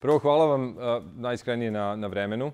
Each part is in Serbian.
Prvo, hvala vam najiskrenije na vremenu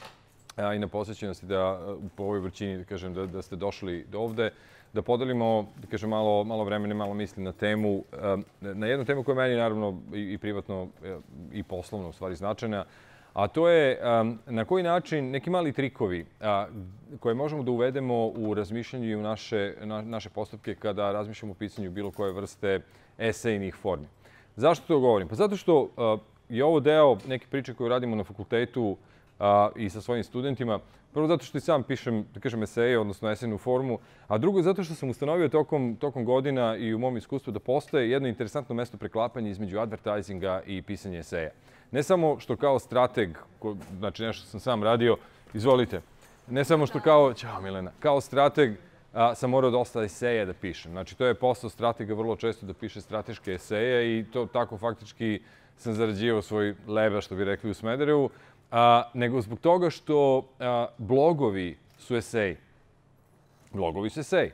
i na posvećenosti da po ovoj vrućini, da ste došli do ovde, da podelimo, malo vremena i malo misli na temu, na jednu temu koja je meni, naravno, i privatno i poslovno, u stvari, značajna, a to je na koji način neki mali trikovi koje možemo da uvedemo u razmišljanju i u naše postupke kada razmišljamo o pisanju bilo koje vrste esejnih formi. Zašto to govorim? Pa zato što je ovo deo neke priče koju radimo na fakultetu i sa svojim studentima. Prvo zato što i sam pišem, da kažem, eseje, odnosno esejnu formu, a drugo zato što sam ustanovio tokom godina i u mom iskustvu da postoje jedno interesantno mesto preklapanja između advertisinga i pisanja eseja. Ne samo što kao strateg, znači nešto što sam sam radio, izvolite, ne samo što kao, ćao Milena, kao strateg sam morao dosta eseja da pišem. Znači, to je posao stratega vrlo često da piše strateške eseje i to tako faktički sam zarađivao svoj leba, što bi rekli u Smederevu, nego zbog toga što blogovi su eseji. Blogovi su eseji.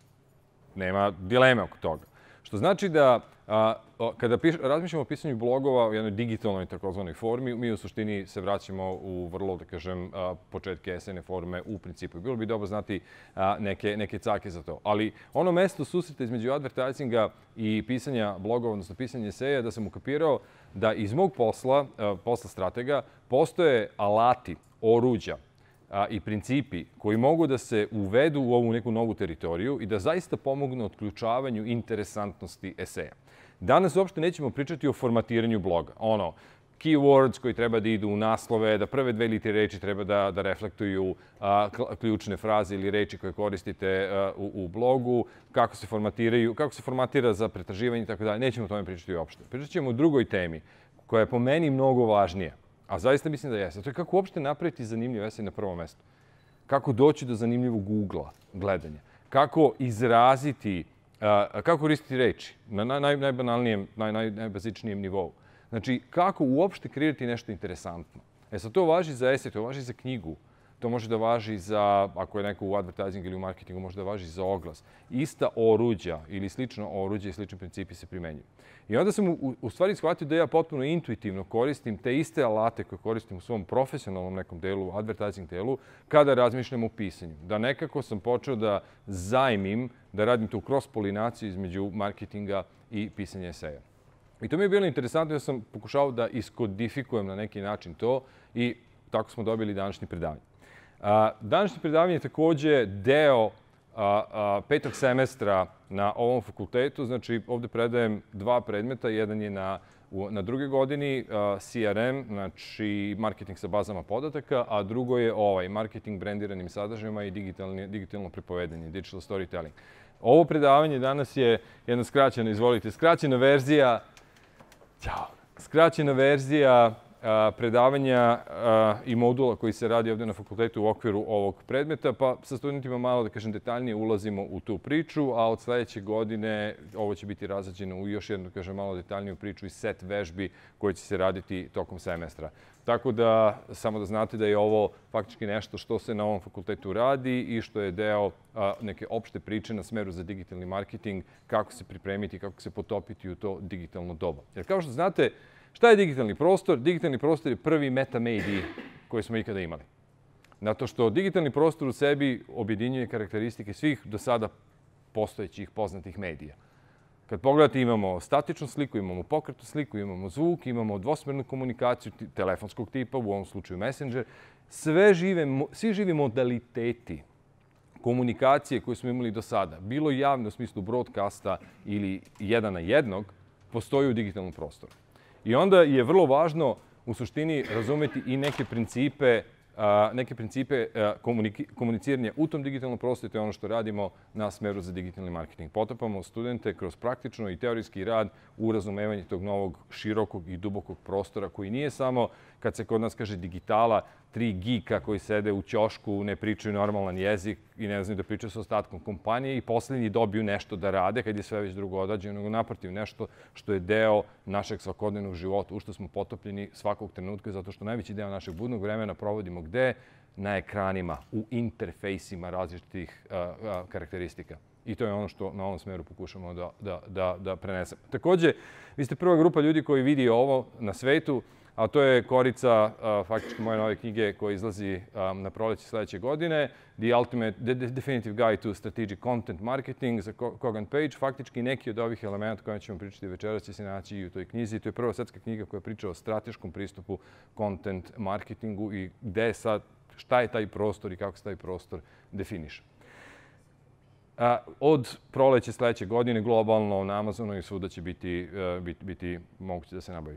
Nema dileme oko toga. Što znači da kada razmišljamo o pisanju blogova u jednoj digitalnoj takozvanoj formi, mi u suštini se vraćamo u vrlo, da kažem, početke esejne forme u principu. Bilo bi dobro znati neke cake za to. Ali ono mesto susreta između advertisinga i pisanja blogova, odnosno pisanja eseja, da sam ukapirao da iz mog posla stratega, postoje alati, oruđa i principi koji mogu da se uvedu u ovu neku novu teritoriju i da zaista pomognu otključavanju interesantnosti eseja. Danas uopšte nećemo pričati o formatiranju bloga. Keywords koji treba da idu u naslove, da prve 2 ili 3 reči treba da reflektuju ključne fraze ili reči koje koristite u blogu, kako se formatira za pretraživanje i tako dalje. Nećemo o tome pričati uopšte. Pričat ćemo o drugoj temi koja je po meni mnogo važnija. A zaista mislim da jeste. To je kako uopšte napraviti zanimljiv esej na prvom mestu. Kako doći do zanimljivog ugla gledanja. Kako izraziti, kako koristiti reči na najbanalnijem, najbazičnijem nivou. Znači, kako uopšte kreirati nešto interesantno. Sad, to važi za esej, to važi za knjigu. To može da važi za, ako je neko u advertisingu ili u marketingu, može da važi za oglas. Ista oruđa ili slično oruđe i slični principi se primenjuju. I onda sam u stvari shvatio da ja potpuno intuitivno koristim te iste alate koje koristim u svom profesionalnom nekom delu, advertising delu, kada razmišljam o pisanju. Da nekako sam počeo da zajmim, da radim tu cross-polinaciju između marketinga i pisanja eseja. I to mi je bilo interesantno, ja sam pokušao da iskodifikujem na neki način to i tako smo dobili današnje predavanje. Današnje predavanje je takođe deo 5. semestra na ovom fakultetu. Znači, ovde predajem 2 predmeta. Jedan je na druge godini, CRM, znači marketing sa bazama podataka, a drugo je marketing brandiranim sadržajima i digitalno pripovedanje, digital storytelling. Ovo predavanje danas je jedna skraćena, izvolite, skraćena verzija predavanja i modula koji se radi ovde na fakultetu u okviru ovog predmeta, pa sa studentima malo, da kažem, detaljnije ulazimo u tu priču, a od sledeće godine ovo će biti razrađeno u još jednu, da kažem, malo detaljniju priču i set vežbi koje će se raditi tokom semestra. Tako da, samo da znate da je ovo faktički nešto što se na ovom fakultetu radi i što je deo neke opšte priče na smeru za digitalni marketing, kako se pripremiti, kako se potopiti u to digitalno doba. Jer kao što znate, šta je digitalni prostor? Digitalni prostor je prvi metamedij koji smo ikada imali. Zato što digitalni prostor u sebi objedinjuje karakteristike svih do sada postojećih poznatih medija. Kad pogledate, imamo statičnu sliku, imamo pokretnu sliku, imamo zvuk, imamo dvosmernu komunikaciju telefonskog tipa, u ovom slučaju Messenger. Svi živi modaliteti komunikacije koje smo imali do sada, bilo javno u smislu broadcasta ili 1 na 1, postoji u digitalnom prostoru. I onda je vrlo važno u suštini razumeti i neke principe komuniciranja u tom digitalnom prostoru. To je ono što radimo na smeru za digitalni marketing. Potapamo studente kroz praktično i teorijski rad u razumevanje tog novog širokog i dubokog prostora koji nije samo, kad se kod nas kaže digitala, 3 geeka koji sede u ćošku, ne pričaju normalan jezik i ne znaju da pričaju sa ostatkom kompanije i poslednji dobiju nešto da rade kad je sve već drugo odrađeno, nego naprotiv nešto što je deo našeg svakodnevnog života, u što smo potopljeni svakog trenutka, zato što najveći deo našeg budnog vremena provodimo gde? Na ekranima, u interfejsima različitih karakteristika. I to je ono što na ovom smeru pokušamo da prenesemo. Takođe, vi ste prva grupa ljudi koji vidi ovo na svetu, a to je korica faktički moje nove knjige koja izlazi na proleće sledeće godine, The Definitive Guide to Strategic Content Marketing za Kogan Page. Faktički neki od ovih elementa kojima ćemo pričati večeras će se naći i u toj knjizi. To je prva svetska knjiga koja priča o strateškom pristupu content marketingu i gde je sad, šta je taj prostor i kako se taj prostor definiše. Od proleće sledeće godine globalno na Amazonu i svuda će biti moguće da se nabavi.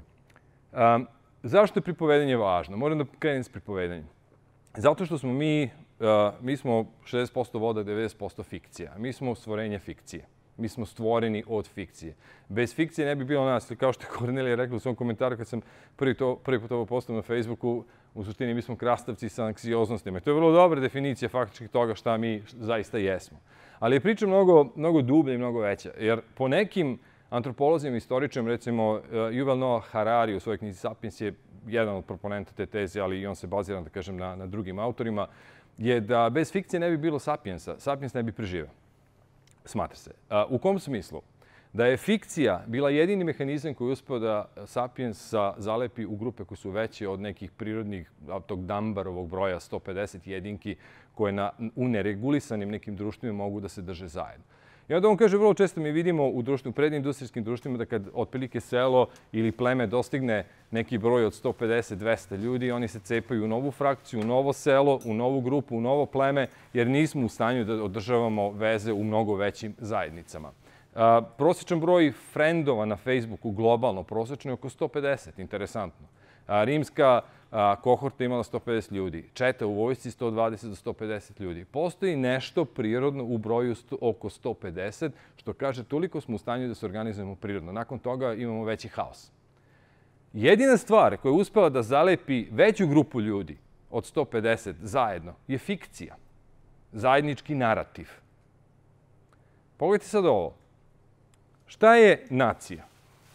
Zašto je pripovedanje važno? Moram da krenem s pripovedanjem. Zato što smo mi smo 60% voda, 90% fikcija. Mi smo stvorenje fikcije. Mi smo stvoreni od fikcije. Bez fikcije ne bi bilo nas. Kao što je Kornelija rekla u svom komentaru kad sam prvi put ovo postavio na Facebooku, u suštini mi smo krastavci sa anksioznostima. To je vrlo dobra definicija faktički toga šta mi zaista jesmo. Ali je priča mnogo dublja i mnogo veća. Jer po nekim antropolozima i istoričarima, recimo Yuval Noah Harari u svojoj knjizi Sapiens je jedan od proponenta te teze, ali i on se bazira, da kažem, na drugim autorima, je da bez fikcije ne bi bilo Sapiensa. Sapiens ne bi preživeo. Smatra se. U kom smislu? Da je fikcija bila jedini mehanizam koji je uspeo da Sapiensa zalepi u grupe koje su veće od nekih prirodnih, tog Dunbarovog broja 150 jedinki, koje u neregulisanim nekim društvima mogu da se drže zajedno. I onda on kaže, vrlo često mi vidimo u predindustrijskim društvima da kad otprilike selo ili pleme dostigne neki broj od 150-200 ljudi, oni se cepaju u novu frakciju, u novo selo, u novu grupu, u novo pleme, jer nismo u stanju da održavamo veze u mnogo većim zajednicama. Prosječan broj frendova na Facebooku globalno prosječno je oko 150, interesantno. Rimska kohorta imala 150 ljudi, četa u vojsci 120 do 150 ljudi. Postoji nešto prirodno u broju oko 150, što kaže toliko smo u stanju da se organizujemo prirodno. Nakon toga imamo veći haos. Jedina stvar koja je uspela da zalepi veću grupu ljudi od 150 zajedno je fikcija, zajednički narativ. Pogledajte sad ovo. Šta je nacija?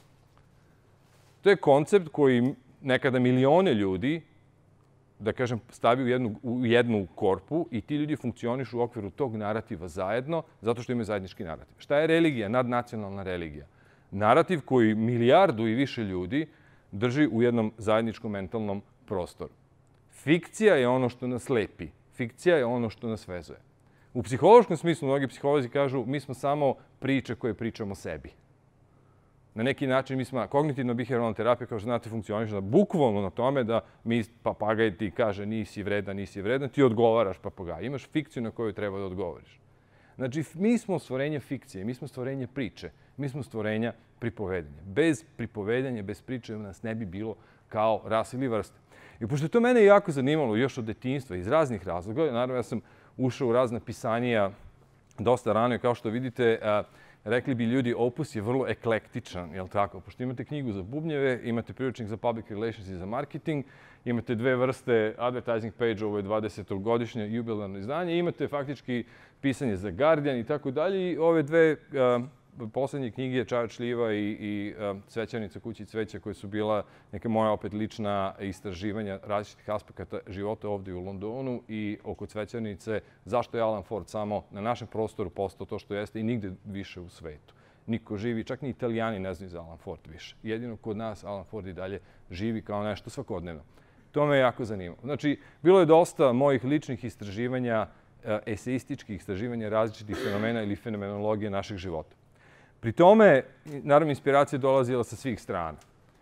To je koncept koji nekada milione ljudi, da kažem, stavi u jednu korpu i ti ljudi funkcionišu u okviru tog narativa zajedno zato što imaju zajednički narativ. Šta je religija, nadnacionalna religija? Narativ koji milijardu i više ljudi drži u jednom zajedničkom mentalnom prostoru. Fikcija je ono što nas lepi. Fikcija je ono što nas vezuje. U psihološkom smislu mnogi psiholozi kažu mi smo samo priče koje pričamo sebi. Na neki način mi smo kognitivno-behavioralna terapija, kao što znate, funkcioniše bukvalno na tome da papagaj ti kaže nisi vredan, ti odgovaraš papagaj. Imaš fikciju na koju treba da odgovoriš. Znači, mi smo stvorenje fikcije, mi smo stvorenje priče, mi smo stvorenja pripovedanja. Bez pripovedanja, bez priče nas ne bi bilo kao rasa ili vrste. I pošto je to mene jako zanimalo još od detinjstva, iz raznih razloga, naravno ja sam ušao u razna pisanija dosta rano, kao što vidite, rekli bi ljudi, opus je vrlo eklektičan, je li tako? Pošto imate knjigu za bubnjeve, imate priručnik za public relations i za marketing, imate dve vrste advertising page, ovo je 20-godišnje jubilarno izdanje, imate faktički pisanje za Guardian i tako dalje. I ove dve poslednje knjige, Čajač šljiva i Cvećarnica kući cveća, koje su bila neka moja opet lična istraživanja različitih aspekata života ovde u Londonu i oko Cvećarnice, zašto je Alan Ford samo na našem prostoru postao to što jeste i nigde više u svetu. Niko živi, čak ni Italijani ne znaju za Alan Ford više. Jedino kod nas Alan Ford i dalje živi kao nešto svakodnevno. To me jako zanima. Znači, bilo je dosta mojih ličnih istraživanja, eseističkih istraživanja različitih fenomena ili fenomenologije našeg života. Pri tome, naravno, inspiracija dolazila sa svih strana.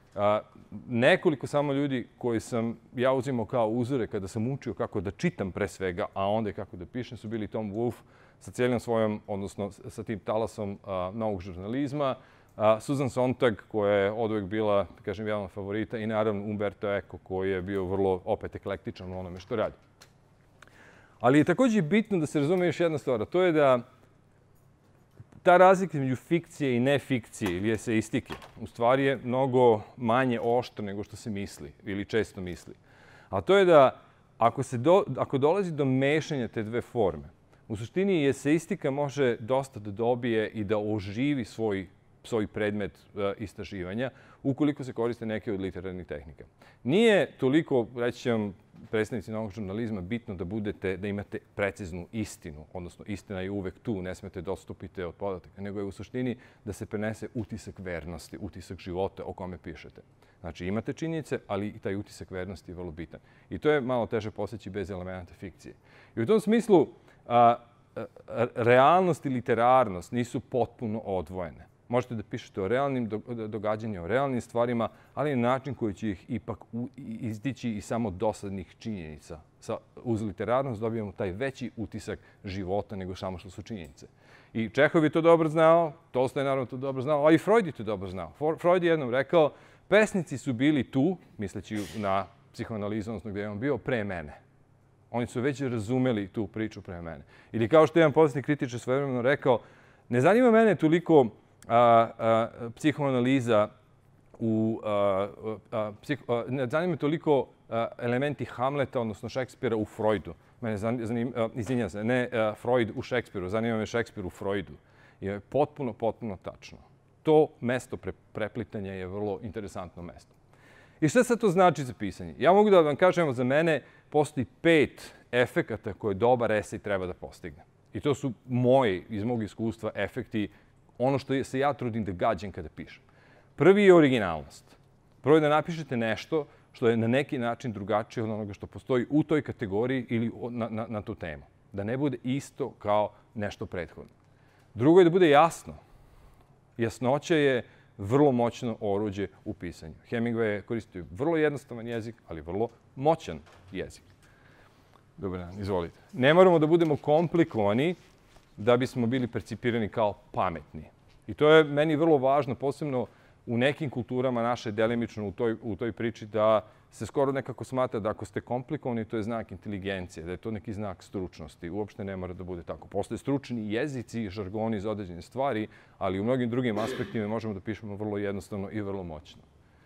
Nekoliko samo ljudi koji sam ja uzimao kao uzore kada sam učio kako da čitam pre svega, a onda i kako da pišem, su bili Tom Wolfe sa cijelim svojom, odnosno sa tim talasom novog žurnalizma, Susan Sontag, koja je oduvek bila, da kažem, jedan od favorita, i naravno Umberto Eco, koji je bio vrlo opet eklektičan u onome što radi. Ali je također bitno da se razume još jedna stvar, a to je da ta razlika između fikcije i nefikcije ili eseistike u stvari je mnogo manje oštra nego što se misli ili često misli. A to je da ako dolazi do mešanja te dve forme, u suštini eseistika može dosta da dobije i da oživi svoj svoj predmet istraživanja, ukoliko se koriste neke od literarnih tehnika. Nije toliko, reći će vam predstavnici novog žurnalizma, bitno da imate preciznu istinu, odnosno istina je uvek tu, ne smete da odstupite od podataka, nego je u suštini da se prenese utisak vernosti, utisak života o kome pišete. Znači, imate činjenice, ali i taj utisak vernosti je vrlo bitan. I to je malo teže postići bez elementa fikcije. I u tom smislu, realnost i literarnost nisu potpuno odvojene. Možete da pišete o realnim događanjima, o realnim stvarima, ali na način koji će ih ipak izdići iz samo dosadnih činjenica. Uz literarnost dobijamo taj veći utisak života nego samo što su činjenice. I Čehov je to dobro znao, Tolstoj je naravno to dobro znao, a i Freud je to dobro znao. Freud je jednom rekao, pesnici su bili tu, misleći na psihoanalizu, odnosno gdje je on bio, pre mene. Oni su već razumeli tu priču pre mene. Ili kao što je jedan poznati kritičar svojevremeno rekao, ne zanima mene toliko psihoanaliza ne zanima me toliko elementi Hamleta, odnosno Šekspira u Freudu. Mene zanima, izvinjam se, ne Freud u Šekspiru, zanima me Šekspir u Freudu. Je potpuno tačno. To mesto preplitanja je vrlo interesantno mesto. I šta sad to znači za pisanje? Ja mogu da vam kažem, za mene postoji 5 efekata koje dobar esej treba da postigne. I to su iz mog iskustva, efekti, ono što se ja trudim da gađam kada pišem. Prvi je originalnost. Prvo je da napišete nešto što je na neki način drugačije od onoga što postoji u toj kategoriji ili na tu temu. Da ne bude isto kao nešto prethodno. Drugo je da bude jasno. Jasnoća je vrlo moćno oruđe u pisanju. Hemingway je koristio vrlo jednostavan jezik, ali vrlo moćan jezik. Dobar dan, izvolite. Ne moramo da budemo komplikovani da bismo bili percipirani kao pametni. I to je meni vrlo važno, posebno u nekim kulturama naše delimično u toj priči, da se skoro nekako smatra da ako ste komplikovani, to je znak inteligencije, da je to neki znak stručnosti. Uopšte ne mora da bude tako. Postoje stručni jezici i žargoni za određene stvari, ali u mnogim drugim aspektima možemo da pišemo vrlo jednostavno i vrlo moćno.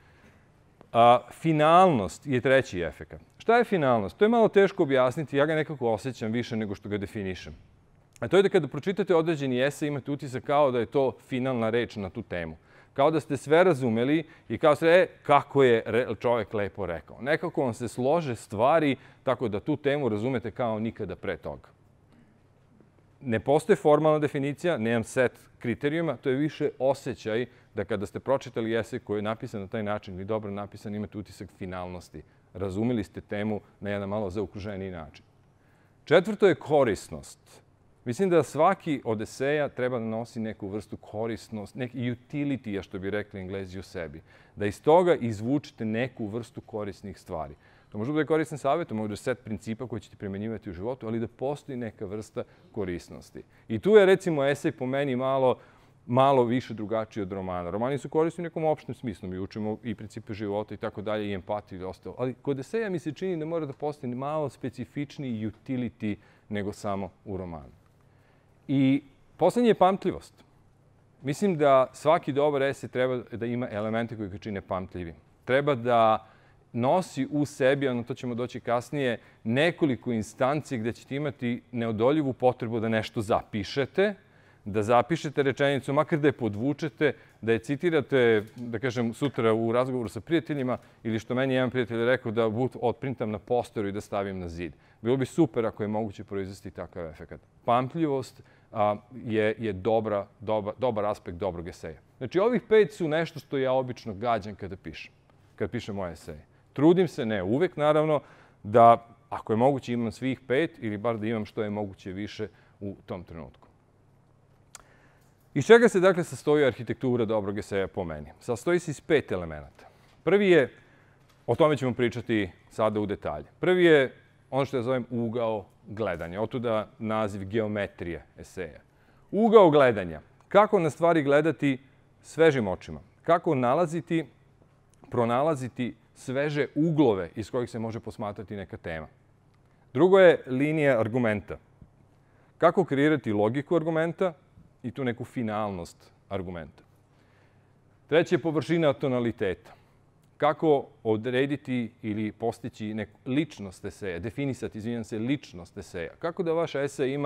Finalnost je treći efekat. Šta je finalnost? To je malo teško objasniti, ja ga nekako osjećam više nego što ga definišem. A to je da kada pročitate određeni esej imate utisak kao da je to finalna reč na tu temu. Kao da ste sve razumeli i kao sve kako je čovjek lepo rekao. Nekako vam se slože stvari tako da tu temu razumete kao nikada pre toga. Ne postoje formalna definicija, nemam set kriterijuma, to je više osjećaj da kada ste pročitali esej koji je napisan na taj način ili dobro napisan, imate utisak finalnosti. Razumeli ste temu na jedan malo zaokruženiji način. Četvrto je korisnost. Mislim da svaki od eseja treba da nosi neku vrstu korisnost, neki utility, što bi rekli Englezi u sebi. Da iz toga izvučete neku vrstu korisnih stvari. To može da bude koristan savjet, može da je set principa koji ćete primenjivati u životu, ali da postoji neka vrsta korisnosti. I tu je, recimo, esej po meni malo više drugačiji od romana. Romani su korisni u nekom opštem smislu. Mi učimo i principe života i tako dalje, i empatiju i ostalo. Ali kod eseja mi se čini da mora da postoji malo specifičniji utility nego samo u romanu. I poslednje je pamtljivost. Mislim da svaki dobar esej treba da ima elemente koji ga čine pamtljivim. Treba da nosi u sebi, ono to ćemo doći kasnije, nekoliko instanci gde ćete imati neodoljivu potrebu da nešto zapišete, da zapišete rečenicu, makar da je podvučete, da je citirate, da kažem, sutra u razgovoru sa prijateljima, ili što meni jedan prijatelj rekao da odprintam na posteru i da stavim na zid. Bilo bi super ako je moguće proizvesti takav efekt. Pamtljivost je dobar aspekt dobrog eseja. Znači, ovih 5 su nešto što ja obično gađam kada pišem moje eseje. Trudim se, ne uvek naravno, da ako je moguće imam svih 5 ili bar da imam što je moguće više u tom trenutku. Iz čega se dakle sastoji arhitektura dobrog eseja po meni? Sastoji se iz 5 elemenata. Prvi je, o tome ćemo pričati sada u detalje. Prvi je ono što ja zovem ugao gledanja. Otuda naziv geometrije eseja. Ugao gledanja. Kako na stvari gledati svežim očima? Kako pronalaziti sveže uglove iz kojih se može posmatrati neka tema? Drugo je linija argumenta. Kako kreirati logiku argumenta i tu neku finalnost argumenta. Treće je površina tonaliteta. Kako odrediti ili postići neku ličnost eseja, definisati, ličnost eseja. Kako da vaš esej ima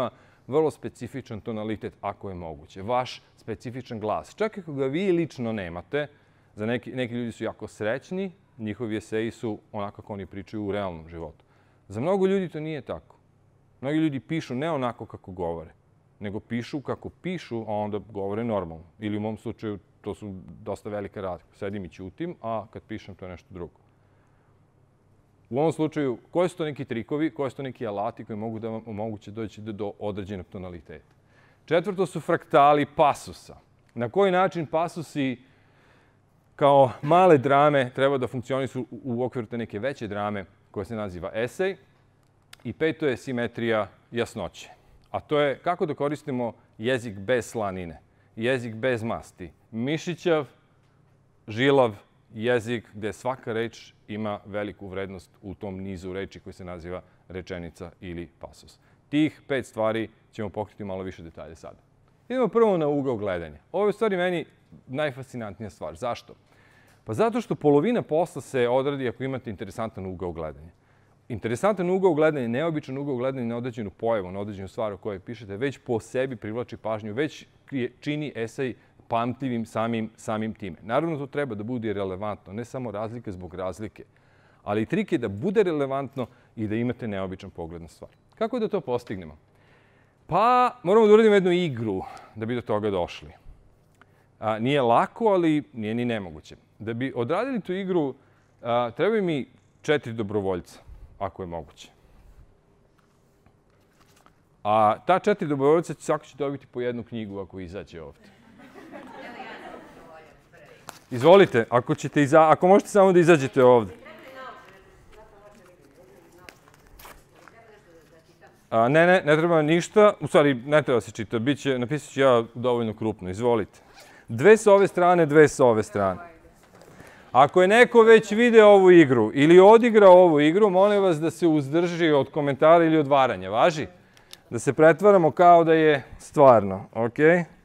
vrlo specifičan tonalitet, ako je moguće. Vaš specifičan glas. Čak ako ga vi lično nemate, za neki ljudi su jako srećni, njihovi eseji su onako kako oni pričaju u realnom životu. Za mnogo ljudi to nije tako. Mnogi ljudi pišu ne onako kako govore, nego pišu kako pišu, a onda govore normalno. Ili u mom slučaju to su dosta velika razlika. Sedim i ćutim, a kad pišem to je nešto drugo. U ovom slučaju, koji su to neki trikovi, koji su to neki alati koji mogu da vam omoguće doći do određenog tonaliteta? Četvrto su fraktali pasusa. Na koji način pasusi kao male drame treba da funkcionišu u okviru te neke veće drame koja se naziva esej. I peto je simetrija jasnoće. A to je kako da koristimo jezik bez slanine, jezik bez masti. Mišićav, žilav jezik gde svaka reč ima veliku vrednost u tom nizu reči koji se naziva rečenica ili pasus. Tih 5 stvari ćemo pokriti malo više detalje sada. Idemo prvo na ugao gledanja. Ovo je u stvari meni najfascinantnija stvar. Zašto? Pa zato što polovina posla se odradi ako imate interesantan ugao gledanja. Interesantan ugao gledanja, neobičan ugao gledanja na određenu pojavu, na određenu stvar o kojoj pišete, već po sebi privlači pažnju, već čini esej pamtljivim samim time. Naravno, to treba da bude relevantno, ne samo razlike zbog razlike, ali trik je da bude relevantno i da imate neobičan pogled na stvar. Kako da to postignemo? Pa, moramo da uradimo jednu igru da bi do toga došli. Nije lako, ali nije ni nemoguće. Da bi odradili tu igru, treba mi 4 dobrovoljca, ako je moguće. A ta 4 dobrovoljca svako će dobiti po jednu knjigu ako izađe ovde. Izvolite, ako možete samo da izađete ovde. Ne treba ništa. U stvari, ne treba se čita. Napisat ću ja dovoljno krupno. Izvolite. 2 sa ove strane, 2 sa ove strane. Ako je neko već video ovu igru ili odigrao ovu igru, molim vas da se uzdrži od komentara ili od varanja. Važi? Da se pretvaramo kao da je stvarno. Ok?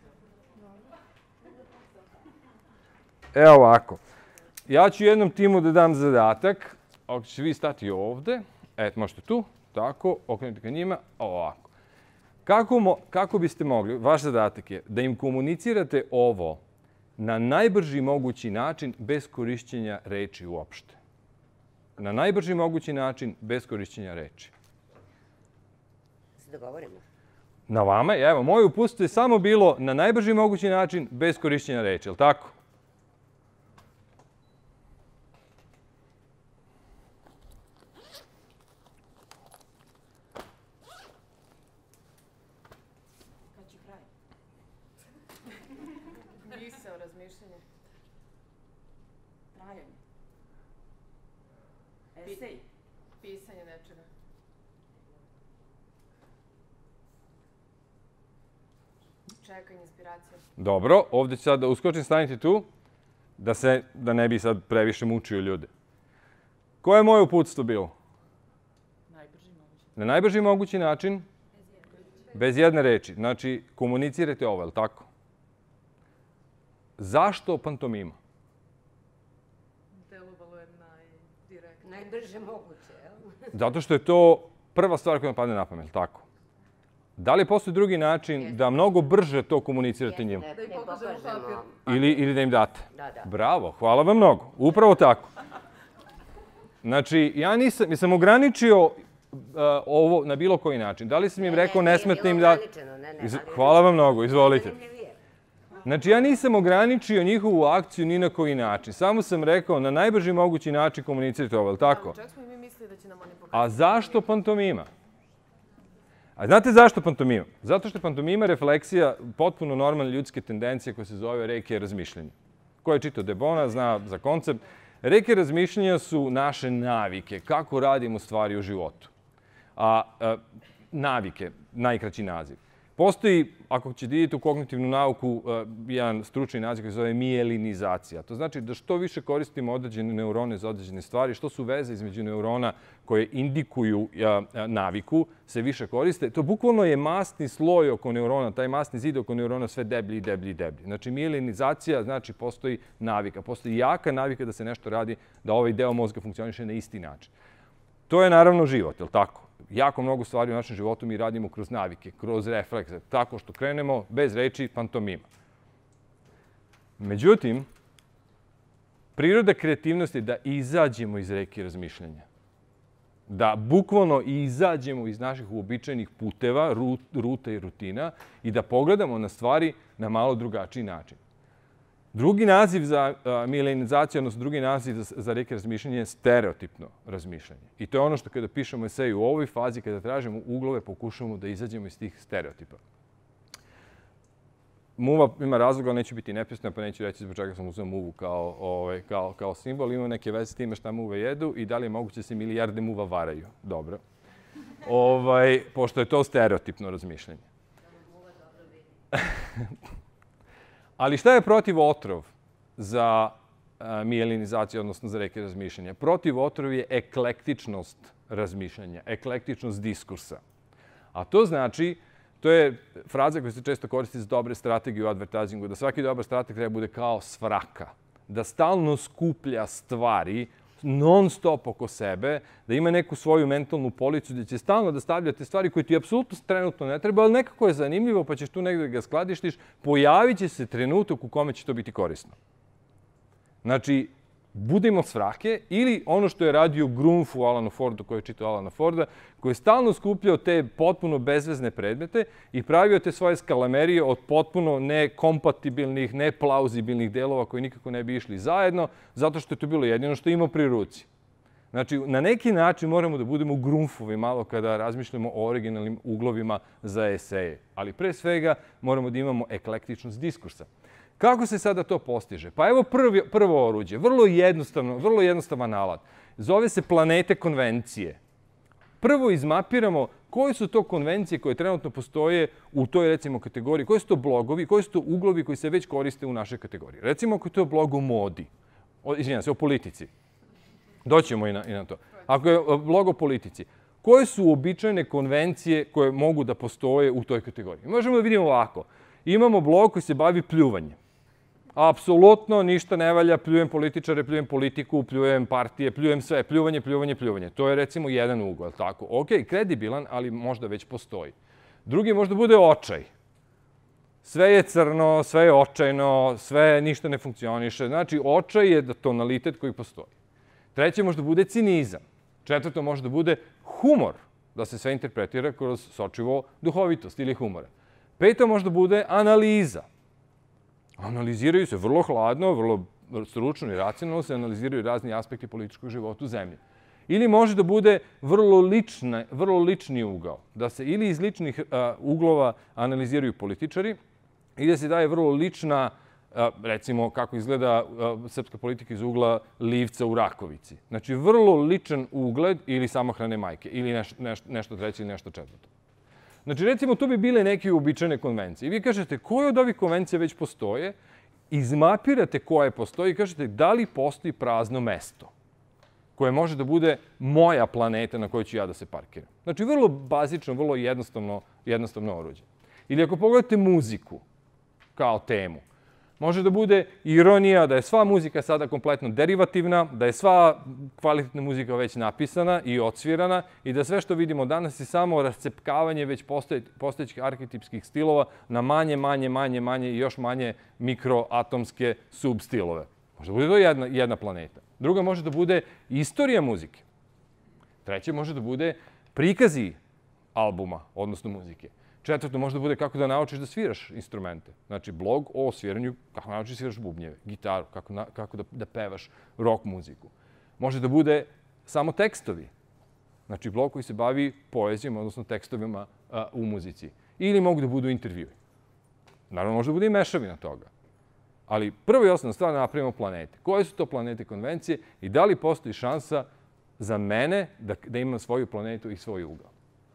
Evo ovako. Ja ću jednom timu da dam zadatak. Ako ćete vi stati ovde, možete tu, tako, okrenite ka njima, ovako. Kako biste mogli, vaš zadatak je da im komunicirate ovo na najbrži mogući način bez korišćenja reči uopšte. Na najbrži mogući način bez korišćenja reči. Se dogovorimo. Na vama, evo, moje uputstvo je samo bilo na najbrži mogući način bez korišćenja reči, je li tako? Misao, razmišljanje. Trajanje. Esej. Pisanje nečega. Čekanje, inspiracija. Dobro, ovde ću sad da uskočim, stanite tu, da ne bi sad previše mučio ljude. Koje je moje uputstvo bilo? Najbrži mogući. Na najbrži mogući način, bez jedne reči. Znači, komunicirajte ovo, je li tako? Zašto pantomima? Delovalo je najdirektnije. Najbrže moguće, jel? Zato što je to prva stvar koja vam padne na pamet, tako? Da li postoji drugi način da mnogo brže to komunicirate njima? Da im pokažemo papir. Ili da im date? Da. Bravo, hvala vam mnogo. Upravo tako. Znači, ja nisam ograničio ovo na bilo koji način. Da li sam im rekao ne smete im da... Hvala vam mnogo, izvolite. Znači, ja nisam ograničio njihovu akciju ni na koji način. Samo sam rekao na najbrži mogući način komunicirate ovo, je li tako? Čak smo i mi mislili da će nam oni pokazati. A zašto pantomima? A znate zašto pantomima? Zato što je pantomima refleksija potpuno normalne ljudske tendencije koja se zove reke razmišljanja. Ko je čitao Debona, zna za koncept. Reke razmišljanja su naše navike, kako radimo stvari u životu. Navike, najkraći naziv. Postoji, ako ćete idete u kognitivnu nauku, jedan stručni naziv koji se zove mijelinizacija. To znači da što više koristimo određene neurone za određene stvari, što su veze između neurona koje indikuju naviku, se više koriste. To bukvalno je masni sloj oko neurona, taj masni zid oko neurona sve deblji i deblji i deblji. Znači, mijelinizacija znači postoji navika, postoji jaka navika da se nešto radi, da ovaj deo mozga funkcioniše na isti način. To je naravno život, je li tako? jako mnogo stvari u našem životu mi radimo kroz navike, kroz reflekse, tako što krenemo bez reči pantomima. Međutim, priroda kreativnosti je da izađemo iz reke razmišljanja. Da bukvalno izađemo iz naših uobičajenih puteva, ruta i rutina i da pogledamo na stvari na malo drugačiji način. Drugi naziv za milenizaciju, odnosno drugi naziv za reke razmišljanja je stereotipno razmišljanje. I to je ono što kada pišemo esej u ovoj fazi, kada tražimo uglove, pokušamo da izađemo iz tih stereotipa. Muva ima razloga, ali neće biti nepristojna, pa neću reći zbog čega sam uzeo muvu kao simbol. Ima neke veze s time šta muve jedu i da li je moguće da se milijarde muva varaju. Dobro. Pošto je to stereotipno razmišljanje. Ali šta je protiv otrov za mielinizaciju, odnosno za reke razmišljanja? Protiv otrov je eklektičnost razmišljanja, eklektičnost diskursa. A to znači, to je fraza koja se često koristi za dobre strategije u advertisingu, da svaki dobar strateg treba bude kao svraka, da stalno skuplja stvari non stop oko sebe, da ima neku svoju mentalnu policu gdje će stalno da stavljate stvari koje ti apsolutno trenutno ne treba, ali nekako je zanimljivo pa ćeš tu negdje da ga skladištiš, pojavit će se trenutak u kome će to biti korisno. Znači, budimo svrake ili ono što je radio Grunf u Alanu Fordu, koji je čitao Alana Forda, koji je stalno skupljao te potpuno bezvezne predmete i pravio te svoje skalamerije od potpuno nekompatibilnih, neplauzibilnih delova koji nikako ne bi išli zajedno, zato što je to bilo jedino što je imao pri ruci. Znači, na neki način moramo da budemo Grunfovi malo kada razmišljamo o originalnim uglovima za eseje. Ali pre svega moramo da imamo eklektičnost diskursa. Kako se sada to postiže? Pa evo prvo oruđe, vrlo jednostavan alat. Zove se planete konvencije. Prvo izmapiramo koje su to konvencije koje trenutno postoje u toj, recimo, kategoriji, koji su to blogovi, koji su to uglovi koji se već koriste u našoj kategoriji. Recimo, ako je to blog o modi, izvinjam se, o politici. Doćemo i na to. Ako je blog o politici, koje su uobičajene konvencije koje mogu da postoje u toj kategoriji? Možemo da vidimo ovako. Imamo blog koji se bavi pljuvanjem. Apsolutno ništa ne valja, pljujem političare, pljujem politiku, pljujem partije, pljujem sve, pljuvanje, pljuvanje, pljuvanje. To je recimo jedan ugao, je li tako? Ok, kredibilan, ali možda već postoji. Drugi možda bude očaj. Sve je crno, sve je očajno, sve ništa ne funkcioniše. Znači, očaj je tonalitet koji postoji. Treće možda bude cinizam. Četvrto možda bude humor, da se sve interpretira kroz sočivo duhovitost ili humora. Peto možda bude analiza. Analiziraju se vrlo hladno, vrlo stručno i racionalno se analiziraju razni aspekti političkog života u zemlji. Ili može da bude vrlo lični ugao, da se ili iz ličnih uglova analiziraju političari i da se daje vrlo lična, recimo kako izgleda srpska politika iz ugla Livca u Rakovici. Znači vrlo ličan ugled ili samohrane majke ili nešto treće ili nešto četvrto. Znači, recimo, tu bi bile neke uobičajene konvencije. I vi kažete koje od ovih konvencija već postoje, izmapirate koje postoji i kažete da li postoji prazno mesto koje može da bude moja planeta na kojoj ću ja da se parkiram. Znači, vrlo bazično, vrlo jednostavno oruđe. Ili ako pogledate muziku kao temu, može da bude ironija da je sva muzika sada kompletno derivativna, da je sva kvalitetna muzika već napisana i odsvirana i da sve što vidimo danas je samo rascepkavanje već postojećih arhetipskih stilova na manje i još manje mikroatomske substilove. Može da bude to jedna planeta. Druga može da bude istorija muzike. Treće može da bude prikazi albuma, odnosno muzike. Četvrto može da bude kako da naučiš da sviraš instrumente. Znači, blog o sviranju, kako naučiš da sviraš bubnjeve, gitaru, kako da pevaš rock muziku. Može da bude samo tekstovi. Znači, blog koji se bavi poezijom, odnosno tekstovima u muzici. Ili mogu da budu intervjui. Naravno, može da bude i mešavina toga. Ali prvo i osnovna stvar da napravimo planete. Koje su to planete konvencije i da li postoji šansa za mene da imam svoju planetu i svoj ugao?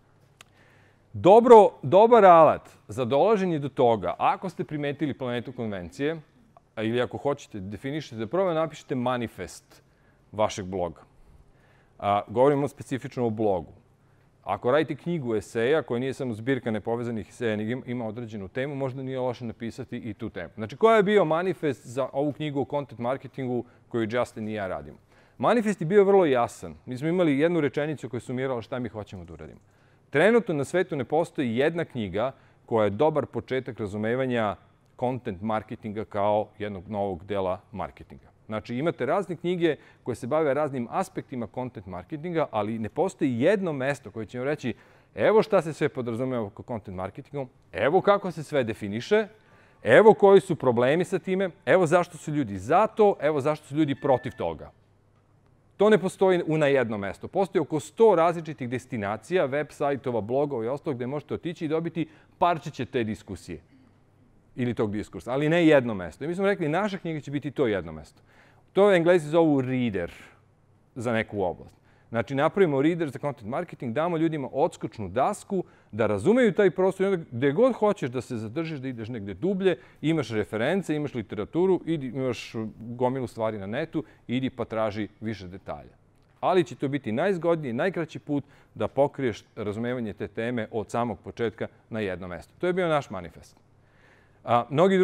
Dobar alat za dolaženje do toga, ako ste primetili planetu konvencije, ili ako hoćete definišete, da prvo napišete manifest vašeg bloga. Govorimo specifično o blogu. Ako radite knjigu eseja, koja nije samo zbirka nepovezanih eseja, nego ima određenu temu, možda nije loše napisati i tu temu. Znači, koja je bio manifest za ovu knjigu o content marketingu koju Justin i ja radimo? Manifest je bio vrlo jasan. Mi smo imali jednu rečenicu koja je sumirala šta mi hoćemo da uradimo. Trenutno na svetu ne postoji jedna knjiga koja je dobar početak razumevanja content marketinga kao jednog novog dela marketinga. Znači, imate razne knjige koje se bave raznim aspektima content marketinga, ali ne postoji jedno mesto koje će vam reći evo šta se sve podrazumeva kao content marketingom, evo kako se sve definiše, evo koji su problemi sa time, evo zašto su ljudi za to, evo zašto su ljudi protiv toga. To ne postoji na jedno mesto. Postoji oko 100 različitih destinacija, web sajtova, blogova i ostalo gde možete otići i dobiti parčiće te diskusije ili tog diskursa, ali ne jedno mesto. I mi smo rekli, naša knjiga će biti to jedno mesto. To Englezi zovu reader za neku oblast. Znači, napravimo reader za content marketing, damo ljudima odskočnu dasku da razumeju taj prostor i onda gde god hoćeš da se zadržiš, da ideš negde dublje, imaš reference, imaš literaturu, imaš gomilu stvari na netu, idi pa traži više detalja. Ali će to biti najzgodniji, najkraći put da pokriješ razumevanje te teme od samog početka na jedno mesto. To je bio naš manifest. Mnogi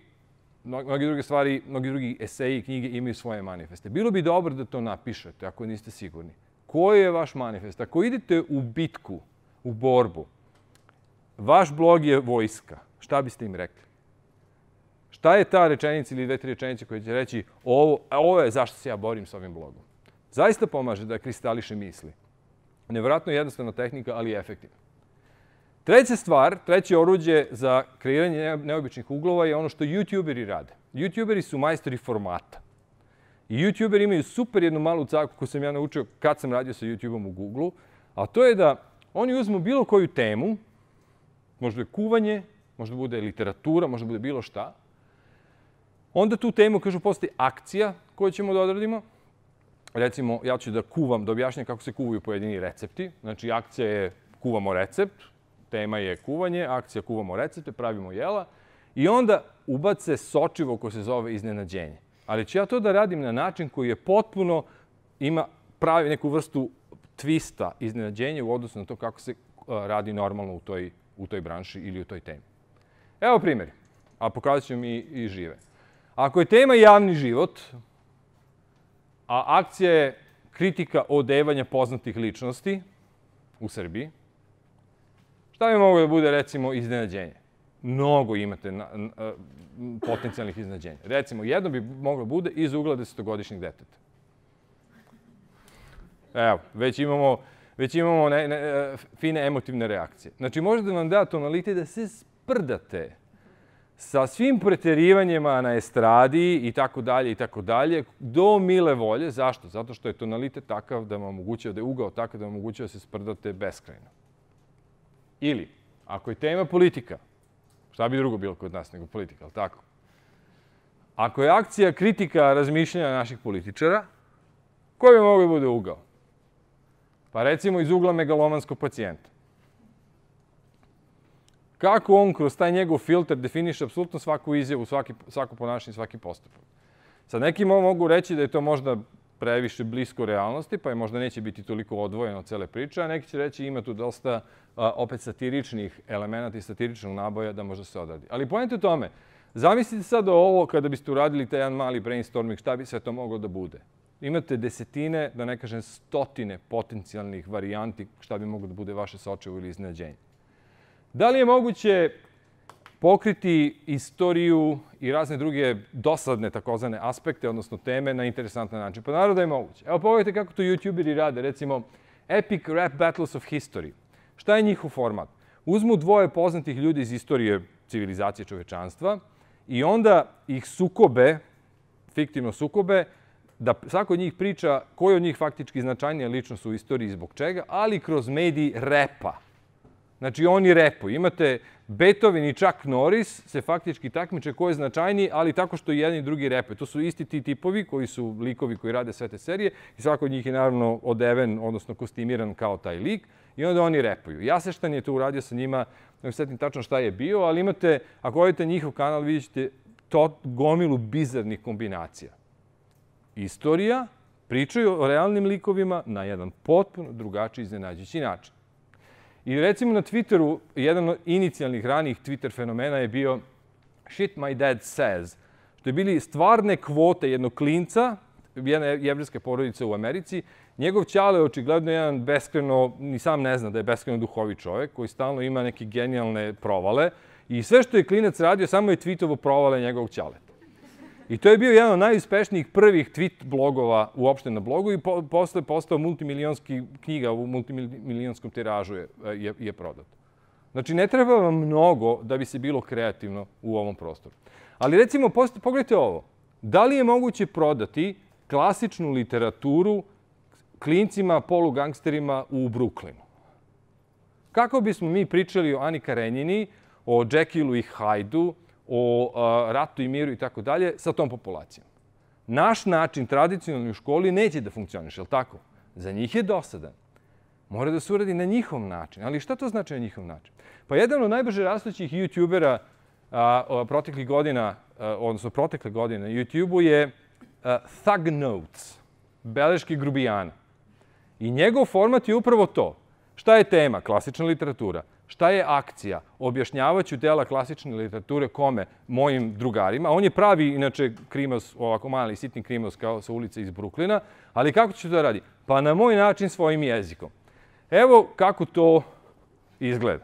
druge stvari, mnogi drugi eseji i knjige imaju svoje manifeste. Bilo bi dobro da to napišete ako niste sigurni. Koji je vaš manifest? Ako idete u bitku, u borbu, vaš blog je vojska, šta biste im rekli? Šta je ta rečenica ili 2-3 rečenice koje će reći ovo je zašto se ja borim s ovim blogom? Zaista pomaže da kristališe misli. Nevjerojatno jednostavna tehnika, ali je efektivna. Treća stvar, treće oruđe za kreiranje neobičnih uglova je ono što YouTuberi rade. YouTuberi su majstori formata. I YouTuberi imaju super jednu malu caku koju sam ja naučio kad sam radio sa YouTubeom u Google-u, a to je da oni uzmu bilo koju temu, možda je kuvanje, možda bude literatura, možda bude bilo šta, onda tu temu, kažu, postoji akcija koju ćemo da odradimo. Recimo, ja ću da kuvam, da objašnjam kako se kuvaju pojedini recepti. Znači, akcija je kuvamo recept, tema je kuvanje, akcija kuvamo recepte, pravimo jela i onda ubace sočivo koje se zove iznenađenje. Ali ću ja to da radim na način koji je potpuno, pravi neku vrstu twista, iznenađenja u odnosu na to kako se radi normalno u toj branši ili u toj temi. Evo primjeri, a pokazat ću mi i žive. Ako je tema javni život, a akcija je kritika odevanja poznatih ličnosti u Srbiji, šta bi moglo da bude, recimo, iznenađenje? Mnogo imate potencijalnih iznenađenja. Recimo, jedno bi moglo bude iz ugla 10-godišnjeg deteta. Evo, već imamo fine emotivne reakcije. Znači, može da vam da tonalitet da se sprdate sa svim preterivanjima na estradi i tako dalje, do mile volje. Zašto? Zato što je tonalitet takav da vam omogućava, da je ugao takav da vam omogućava da se sprdate beskrajno. Ili, ako je tema politika, šta bi drugo bilo kod nas nego politika, ali tako? Ako je akcija kritika razmišljanja naših političara, koji bi mogao da bude ugao? Pa recimo iz ugla megalomanskog pacijenta. Kako on kroz taj njegov filter definiše apsolutno svaku izjavu, svako ponašanje, svaki postupak. Sad neki mogu reći da je to možda previše blisko realnosti, pa je možda neće biti toliko odvojeno od cele priče, a neki će reći ima tu dosta opet satiričnih elemenata i satiričnog naboja da može se odradi. Ali poenta u tome, zamislite sad ovo kada biste uradili taj jedan mali brainstorming, šta bi sve to moglo da bude. Imate desetine, da ne kažem stotine potencijalnih varijanti šta bi moglo da bude vaše sočivo ili iznenađenje. Da li je moguće pokriti istoriju i razne druge dosadne takozvane aspekte, odnosno teme, na interesantan način? Pa naravno da je moguće. Evo pogledajte kako to YouTuberi rade, recimo Epic Rap Battles of History. Šta je njihov format? Uzmu dvoje poznatih ljudi iz istorije civilizacije čovečanstva i onda ih sukobe, fiktivno sukobe, da svako od njih priča koji od njih faktički značajnija ličnost u istoriji i zbog čega, ali kroz mediji repa. Znači, oni repuju. Imate Beethoven i Chuck Norris se faktički takmiče ko je značajniji, ali tako što jedan i drugi repuju. To su isti ti tipovi koji su likovi koji rade sve te serije i svako od njih je naravno odeven, odnosno kostimiran kao taj lik i onda oni repuju. Jaseštan je to uradio sa njima, ne setim tačno šta je bio, ali imate, ako odete njihov kanal, vidjet ćete gomilu bizarnih kombinacija. Istorija, pričaju o realnim likovima na jedan potpuno drugačiji iznenađujući način. I recimo na Twitteru, jedan od inicijalnih ranih Twitter fenomena je bio Shit my dad says, što je bili stvarne kvote jednog klinca jedna jevrejska porodica u Americi. Njegov ćale je očigledno jedan beskreno, ni sam ne zna da je beskreno duhovit čovjek, koji stalno ima neke genijalne provale. I sve što je klinac radio, samo je tweetovo provale njegovog ćaleta. I to je bio jedan od najuspešnijih prvih tweet blogova uopšte na blogu i posle postao multimilionski knjiga u multimilionskom tiražu je prodat. Znači, ne treba vam mnogo da bi se bilo kreativno u ovom prostoru. Ali recimo, pogledajte ovo. Da li je moguće prodati klasičnu literaturu klincima, polugangsterima u Brooklynu? Kako bismo mi pričali o Ani Karenjini, o Jekillu i Hydu, o ratu i miru i tako dalje sa tom populacijom? Naš način tradicionalni u školi neće da funkcioniše, je li tako? Za njih je dosadan. Mora da se uradi na njihov način. Ali šta to znači na njihov način? Pa jedan od najbrže rastućih YouTubera proteklih godina, odnosno protekle godine na YouTubeu je Thug Notes, beleški grubijana. I njegov format je upravo to. Šta je tema? Klasična literatura. Šta je akcija? Objašnjavaću dela klasične literature kome? Mojim drugarima. On je pravi, inače, krimos, ovako mali, sitni krimos kao sa ulice iz Brooklyna. Ali kako će to da radi? Pa na moj način, svojim jezikom. Evo kako to izgleda.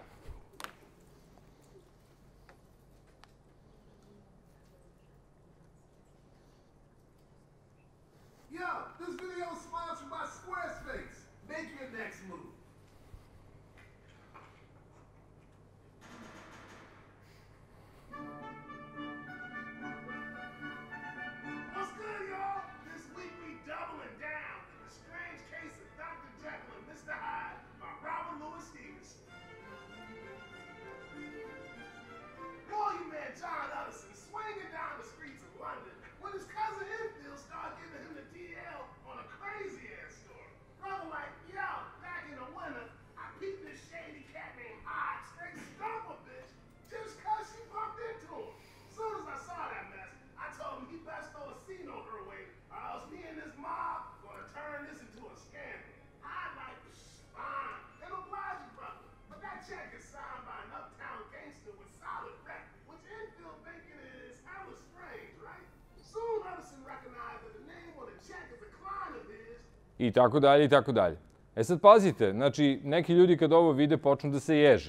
I tako dalje, i tako dalje. E sad pazite, znači, neki ljudi kad ovo vide počnu da se ježe.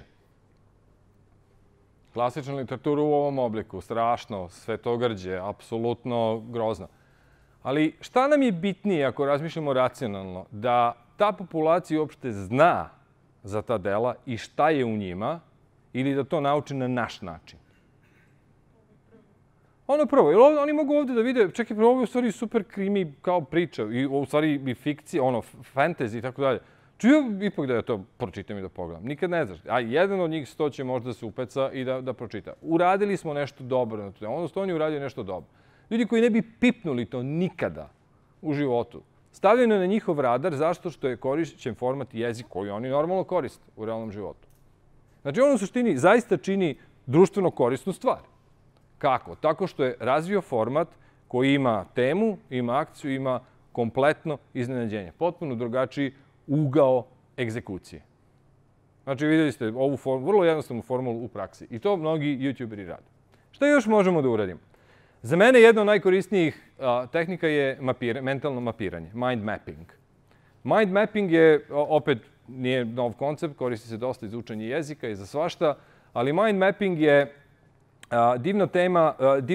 Klasična literatura u ovom obliku, strašno, svetogrđe, apsolutno grozno. Ali šta nam je bitnije, ako razmišljamo racionalno, da ta populacija uopšte zna za ta dela i šta je u njima, ili da to nauči na naš način? Ono prvo, jer oni mogu ovde da vide, čekaj, ovo je u stvari super krimi kao priča, i u stvari i fikcija, ono, fantasy i tako dalje. Čuju ipak da ja to pročitam i da pogledam. Nikad ne znaš. A jedan od njih 100 će možda se upeca i da pročita. Uradili smo nešto dobro na to. Odnosno, on je uradio nešto dobro. Ljudi koji ne bi pipnuli to nikada u životu, stavljeno je na njihov radar zašto što je korišćen format i jezik koji oni normalno koriste u realnom životu. Znači, on u suštini zaista čini društveno korisnu stvar. Kako? Tako što je razvio format koji ima temu, ima akciju, ima kompletno iznenađenje. Potpuno drugačiji ugao egzekucije. Znači, vidjeli ste ovu vrlo jednostavnu formulu u praksi. I to mnogi YouTuberi rade. Šta još možemo da uradimo? Za mene jedna od najkorisnijih tehnika je mentalno mapiranje, mind mapping. Mind mapping je, opet, nije nov koncept, koristi se dosta za učenje jezika i za svašta, ali mind mapping je divna tema,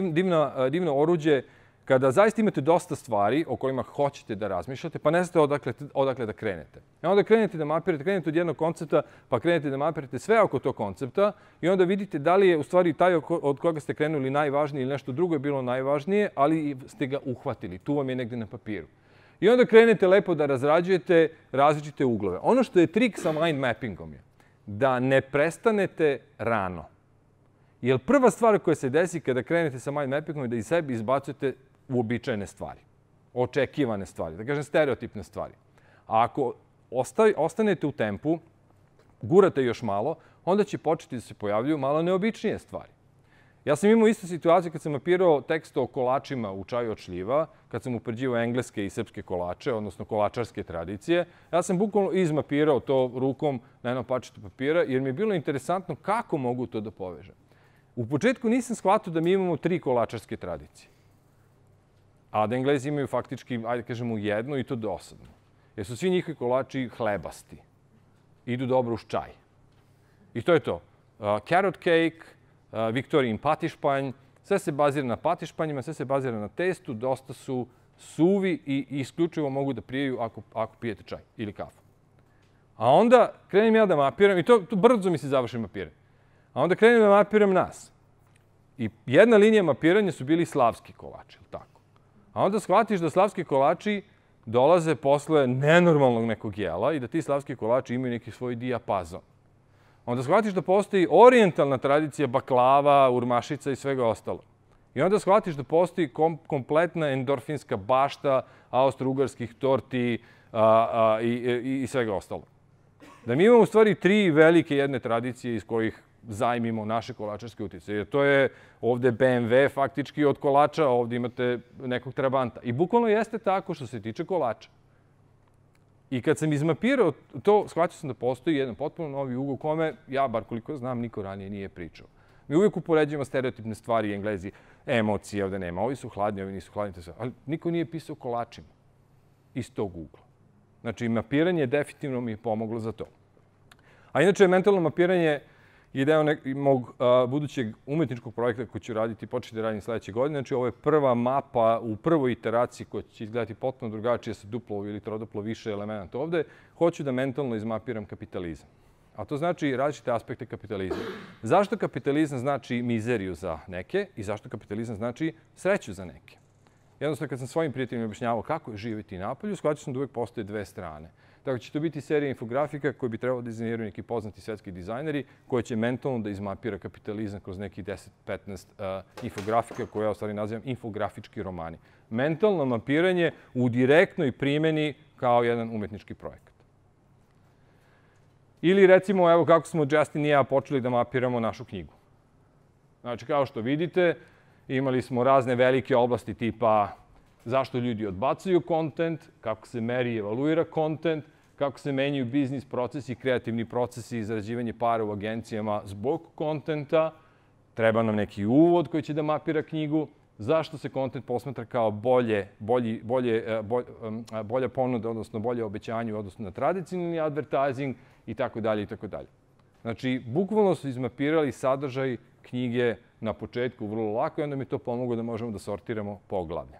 divno oruđe kada zaista imate dosta stvari o kojima hoćete da razmišljate, pa ne znate odakle da krenete. I onda krenete da mapirate, krenete od jednog koncepta, pa krenete da mapirate sve oko tog koncepta i onda vidite da li je u stvari taj od koga ste krenuli najvažniji ili nešto drugo je bilo najvažnije, ali ste ga uhvatili. Tu vam je negde na papiru. I onda krenete lepo da razrađujete različite uglove. Ono što je trik sa mind mappingom je da ne prestanete rano. Jer prva stvar koja se desi kada krenete sa mind mappingom je da iz sebe izbacujete uobičajene stvari, očekivane stvari, da kažem stereotipne stvari. A ako ostanete u tempu, gurate još malo, onda će početi da se pojavljuju malo neobičnije stvari. Ja sam imao istu situaciju kad sam mapirao tekst o kolačima u čaju od šljiva, kad sam upređivao engleske i srpske kolače, odnosno kolačarske tradicije. Ja sam bukvalno izmapirao to rukom na jednom parčetu papira, jer mi je bilo interesantno kako mogu to da povežem. U početku nisam shvatio da mi imamo 3 kolačarske tradicije. a da Englezi imaju faktički, ajde kažemo, jedno i to dosadno. Jer su svi njihovi kolači hlebasti. Idu dobro uz čaj. I to je to. Carrot cake, Viktorijin patišpanj, sve se bazira na patišpanjima, sve se bazira na testu, dosta su suvi i isključivo mogu da prijaju ako pijete čaj ili kafu. A onda krenem ja da mapiram, i to brzo mi se završi mapiranje. A onda krenem da mapiram nas. I jedna linija mapiranja su bili slavski kolači, ili tako? A onda shvatiš da slavski kolači dolaze posle nenormalnog nekog jela i da ti slavski kolači imaju neki svoj dijapazon. Onda shvatiš da postoji orijentalna tradicija baklava, urmašica i svega ostalo. I onda shvatiš da postoji kompletna endorfinska bašta austro-ugarskih torti i svega ostalo. Da mi imamo u stvari tri velike jedne tradicije iz kojih zajmimo naše kolačarske utice. Jer to je ovde BMW faktički od kolača, ovde imate nekog trabanta. I bukvalno jeste tako što se tiče kolača. I kad sam izmapirao to, shvatio sam da postoji jedan potpuno novi ugao u kome, ja bar koliko znam, niko ranije nije pričao. Mi uvijek upoređujemo stereotipne stvari, Englezi, emocije ovde nema. Ovi su hladni, ovi nisu hladni, ali niko nije pisao kolačima iz tog ugla. Znači, mapiranje definitivno mi je pomoglo za to. A inače, mentalno mapiranje je deo mog budućeg umetničkog projekta koji ću raditi, početi da radim sledeće godine. Znači, ovo je prva mapa u prvoj iteraciji koja će izgledati potpuno drugačije sa duplo ili troduplo više elemenata ovde. Hoću da mentalno izmapiram kapitalizam. A to znači različite aspekte kapitalizma. Zašto kapitalizam znači mizeriju za neke i zašto kapitalizam znači sreću za neke? Jednostavno, kad sam svojim prijateljima objašnjavao kako je živjeti napolju, shvatio sam da uvek postoje dve strane. Tako će to biti serija infografika koju bi trebalo da dizajniraju neki poznati svetski dizajneri, koji će mentalno da izmapira kapitalizam kroz nekih 10-15 infografika koje ja u stvari nazivam infografički romani. Mentalno mapiranje u direktnoj primjeni kao jedan umetnički projekat. Ili recimo, evo kako smo Justin i ja počeli da mapiramo našu knjigu. Znači, kao što vidite, imali smo razne velike oblasti tipa zašto ljudi odbacuju kontent, kako se meri i evaluira kontent, kako se menjaju biznis procesi, kreativni procesi, izrađivanje para u agencijama zbog kontenta. Treba nam neki uvod koji će da mapira knjigu. Zašto se kontent posmatra kao bolja ponuda, odnosno bolje obećanje u odnosu na tradicionalni advertising i tako dalje i tako dalje. Znači, bukvalno su izmapirali sadržaj knjige na početku vrlo lako i onda mi to pomoglo da možemo da sortiramo poglavlje.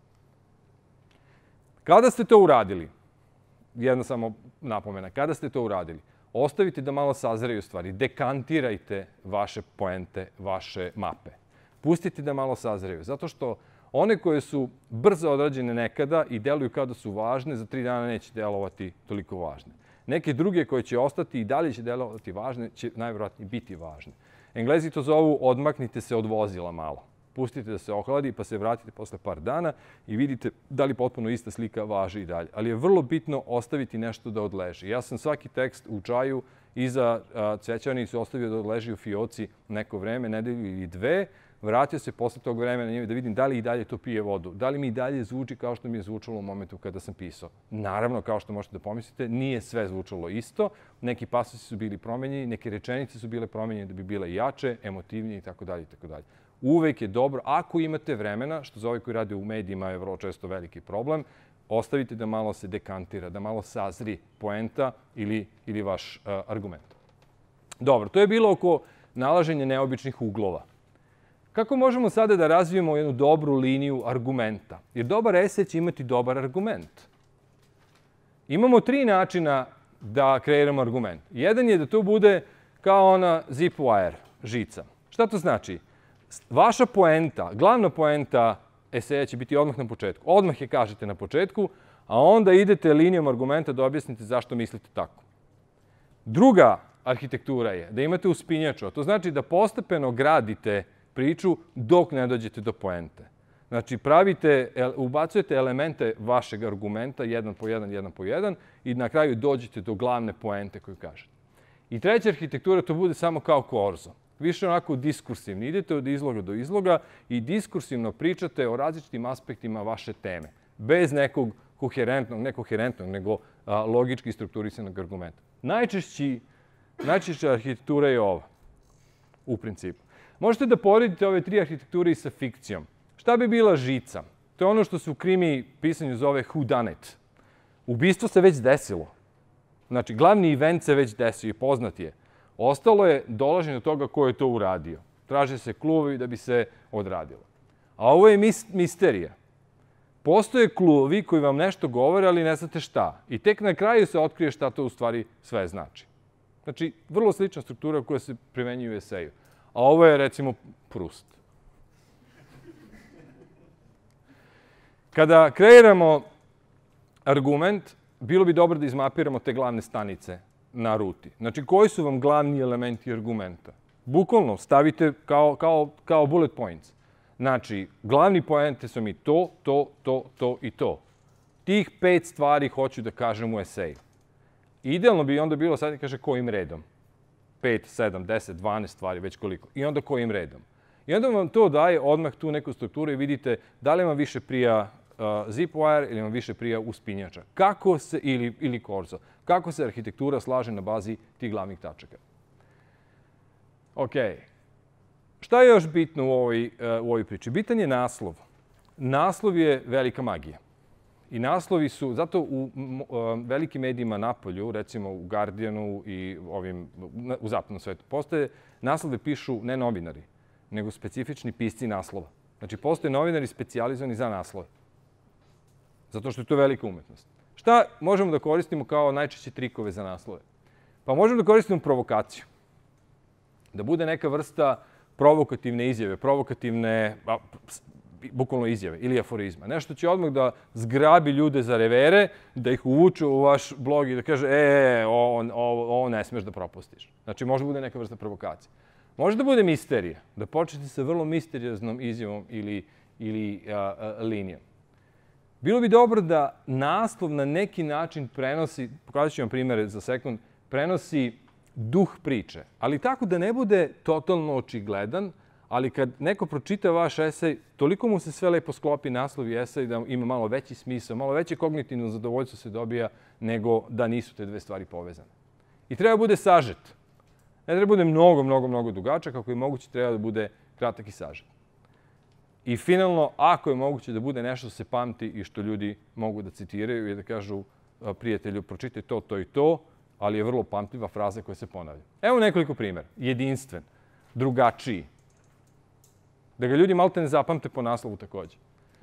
Kada ste to uradili, jedna samo napomena, kada ste to uradili, ostavite da malo sazreju stvari, dekantirajte vaše poente, vaše mape. Pustite da malo sazreju, zato što one koje su brzo odrađene nekada i deluju kao da su važne, za 3 dana neće delovati toliko važne. Neke druge koje će ostati i dalje će delovati važne, će najvjerojatnije biti važne. Englezi to zovu odmaknite se od vozila malo. Pustite da se ohladi pa se vratite posle par dana i vidite da li potpuno ista slika važi i dalje. Ali je vrlo bitno ostaviti nešto da odleži. Ja sam svaki tekst u čaju iza cvećarnicu ostavio da odleži u fioci neko vreme, nedelju ili 2. Vratio se posle tog vremena na njemu da vidim da li i dalje to pije vodu, da li mi i dalje zvuči kao što mi je zvučalo u momentu kada sam pisao. Naravno, kao što možete da pomislite, nije sve zvučalo isto. Neki pasosi su bili promenjeni, neke rečenice su bile promenjene da bi bile jače, emotivnije itd. Uvek je dobro, ako imate vremena, što za ove koji rade u medijima je vrlo često veliki problem, ostavite da malo se dekantira, da malo sazri poenta ili vaš argument. Dobro, to je bilo oko nalaženja neobičnih uglova. Kako možemo sada da razvijemo jednu dobru liniju argumenta? Jer dobar esej će imati dobar argument. Imamo 3 načina da kreiramo argument. Jedan je da to bude kao ona zip wire, žica. Šta to znači? Vaša poenta, glavna poenta eseja će biti odmah na početku. Odmah je kažete na početku, a onda idete linijom argumenta da objasnite zašto mislite tako. Druga arhitektura je da imate uspinjaču, a to znači da postepeno gradite priču dok ne dođete do poente. Znači, ubacujete elemente vašeg argumenta jedan po jedan i na kraju dođete do glavne poente koju kažete. I treća arhitektura to bude samo kao korzo. Više onako diskursivni. Idete od izloga do izloga i diskursivno pričate o različitim aspektima vaše teme. Bez nekog nekoherentnog, nego logički strukturisanog argumenta. Najčešća arhitektura je ova, u principu. Možete da poredite ove 3 arhitekture i sa fikcijom. Šta bi bila žica? To je ono što se u krimi pisanju zove who done it. Ubistvo se već desilo. Znači, glavni event se već desio i poznat je. Ostalo je dolaženje do toga ko je to uradio. Traže se klubovi da bi se odradilo. A ovo je misterija. Postoje klubovi koji vam nešto govore, ali ne znate šta. I tek na kraju se otkrije šta to u stvari sve znači. Znači, vrlo slična struktura koja se primenjuje u eseju. A ovo je, recimo, Proust. Kada kreiramo argument, bilo bi dobro da izmapiramo te glavne stanice na ruti. Znači, koji su vam glavni elementi argumenta? Bukvalno stavite kao bullet points. Znači, glavni poente su mi to i to. Tih 5 stvari hoću da kažem u eseju. Idealno bi onda bilo, sad kaže kojim redom. 5, 7, 10, 12 stvari, već koliko. I onda kojim redom. I onda vam to daje odmah tu neku strukturu i vidite da li vam više prija zipwire ili vam više prija uspinjača. Kako se, ili korzo. Kako se arhitektura slaže na bazi tih glavnih tačaka. Ok. Šta je još bitno u ovoj priči? Bitan je naslov. Naslov je velika magija. I naslovi su, zato u velikim medijima napolju, recimo u Guardianu i u zapadnom svetu, postoje naslove pišu ne novinari, nego specifični pisci naslova. Znači, postoje novinari specijalizovani za naslove. Zato što je to velika umetnost. Šta možemo da koristimo kao najčešće trikove za naslove? Pa možemo da koristimo provokaciju. Da bude neka vrsta provokativne izjave, provokativne, bukvalno izjave ili aforizma. Nešto će odmah da zgrabi ljude za revere, da ih uvuče u vaš blog i da kaže ovo ne smeš da propustiš. Znači, može da bude neka vrsta provokacije. Može da bude misterija, da počnete sa vrlo misterioznom izjavom ili linijom. Bilo bi dobro da naslov na neki način prenosi, pokazat ću vam primere za sekund, prenosi duh priče, ali tako da ne bude totalno očigledan, ali kad neko pročita vaš esej, toliko mu se sve lepo sklopi naslov i esej da ima malo veći smisao, malo veće kognitivno zadovoljstvo se dobija nego da nisu te dve stvari povezane. I treba bude sažet. Ne treba bude mnogo dugačak, ako je moguće treba da bude kratak i sažet. I finalno, ako je moguće da bude nešto se pamti i što ljudi mogu da citiraju i da kažu prijatelju, pročitaj to i to, ali je vrlo pamtljiva fraza koja se ponavlja. Evo nekoliko primjera. Jedinstven, drugačiji. Da ga ljudi malte ne zapamte po naslovu takođe.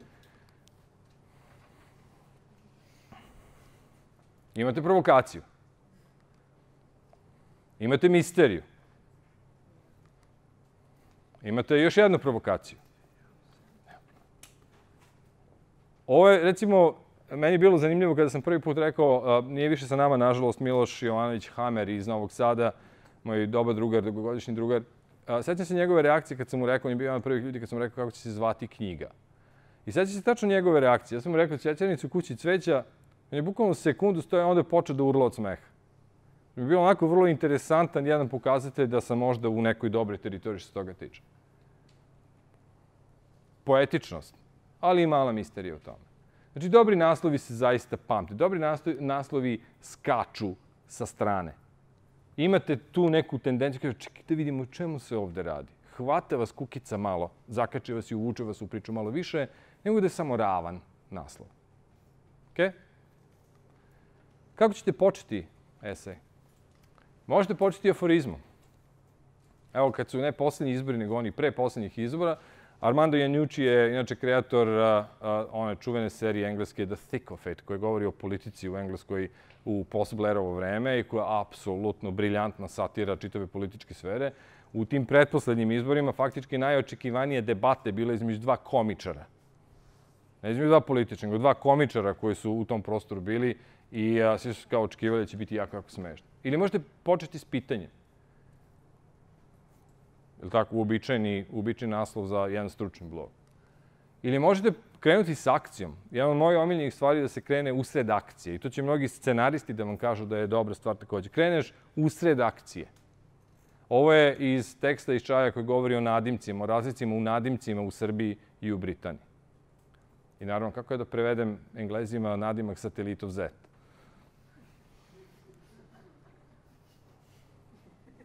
Imate provokaciju. Imate misteriju. Imate još jednu provokaciju. Ovo je, recimo, meni je bilo zanimljivo kada sam prvi put rekao, nije više sa nama, nažalost, Miloš Jovanović Hamer iz Novog Sada, moj dobar drugar, dugogodišnji drugar. Sećam se njegove reakcije kad sam mu rekao, on je bio jedan od prvih ljudi kad sam mu rekao kako će se zvati knjiga. I sećam se tačno njegove reakcije. Ja sam mu rekao Cvjećarnicu kući cveća, on je bukvalno sekundu stoja, onda je počeo da urla od smeha. Mi je bilo onako vrlo interesantan jedan pokazatelj da sam možda u nekoj dobroj teritoriji što se toga tiče. Poetičnost, ali i mala misterija u tome. Znači, dobri naslovi se zaista pamte. Dobri naslovi skaču sa strane. Imate tu neku tendenciju, kaže, čekajte, vidimo o čemu se ovde radi. Hvata vas kukica malo, zakače vas i uvuče vas u priču malo više, nego da je samo ravan naslov. Ok? Kako ćete početi esej? Možete početi aforizmom. Evo, kad su ne poslednji izbori, nego oni pre poslednjih izbora, Armando Iannucci je inače kreator one čuvene serije engleske The Thick of It, koja govori o politici u Engleskoj u post-Blairovo vreme i koja je apsolutno briljantna satira čitave političke sfere. U tim pretposlednjim izborima faktički najočekivanije debate bile između dva komičara. Ne između dva političara, nego dva komičara koji su u tom prostoru bili i svi su kao očekivali da će biti jako smešno. Ili možete početi s pitanjem. Je li tako, uobičajeni naslov za jedan stručni blog. Ili možete krenuti s akcijom. Jedan od mojih omiljenih stvari je da se krene usred akcije. I to će mnogi scenaristi da vam kažu da je dobra stvar takođe. Kreneš usred akcije. Ovo je iz teksta iz Čaja koji govori o nadimcima, o razlicima u nadimcima u Srbiji i u Britaniji. I naravno, kako je da prevedem Englezima nadimak satelitov Z?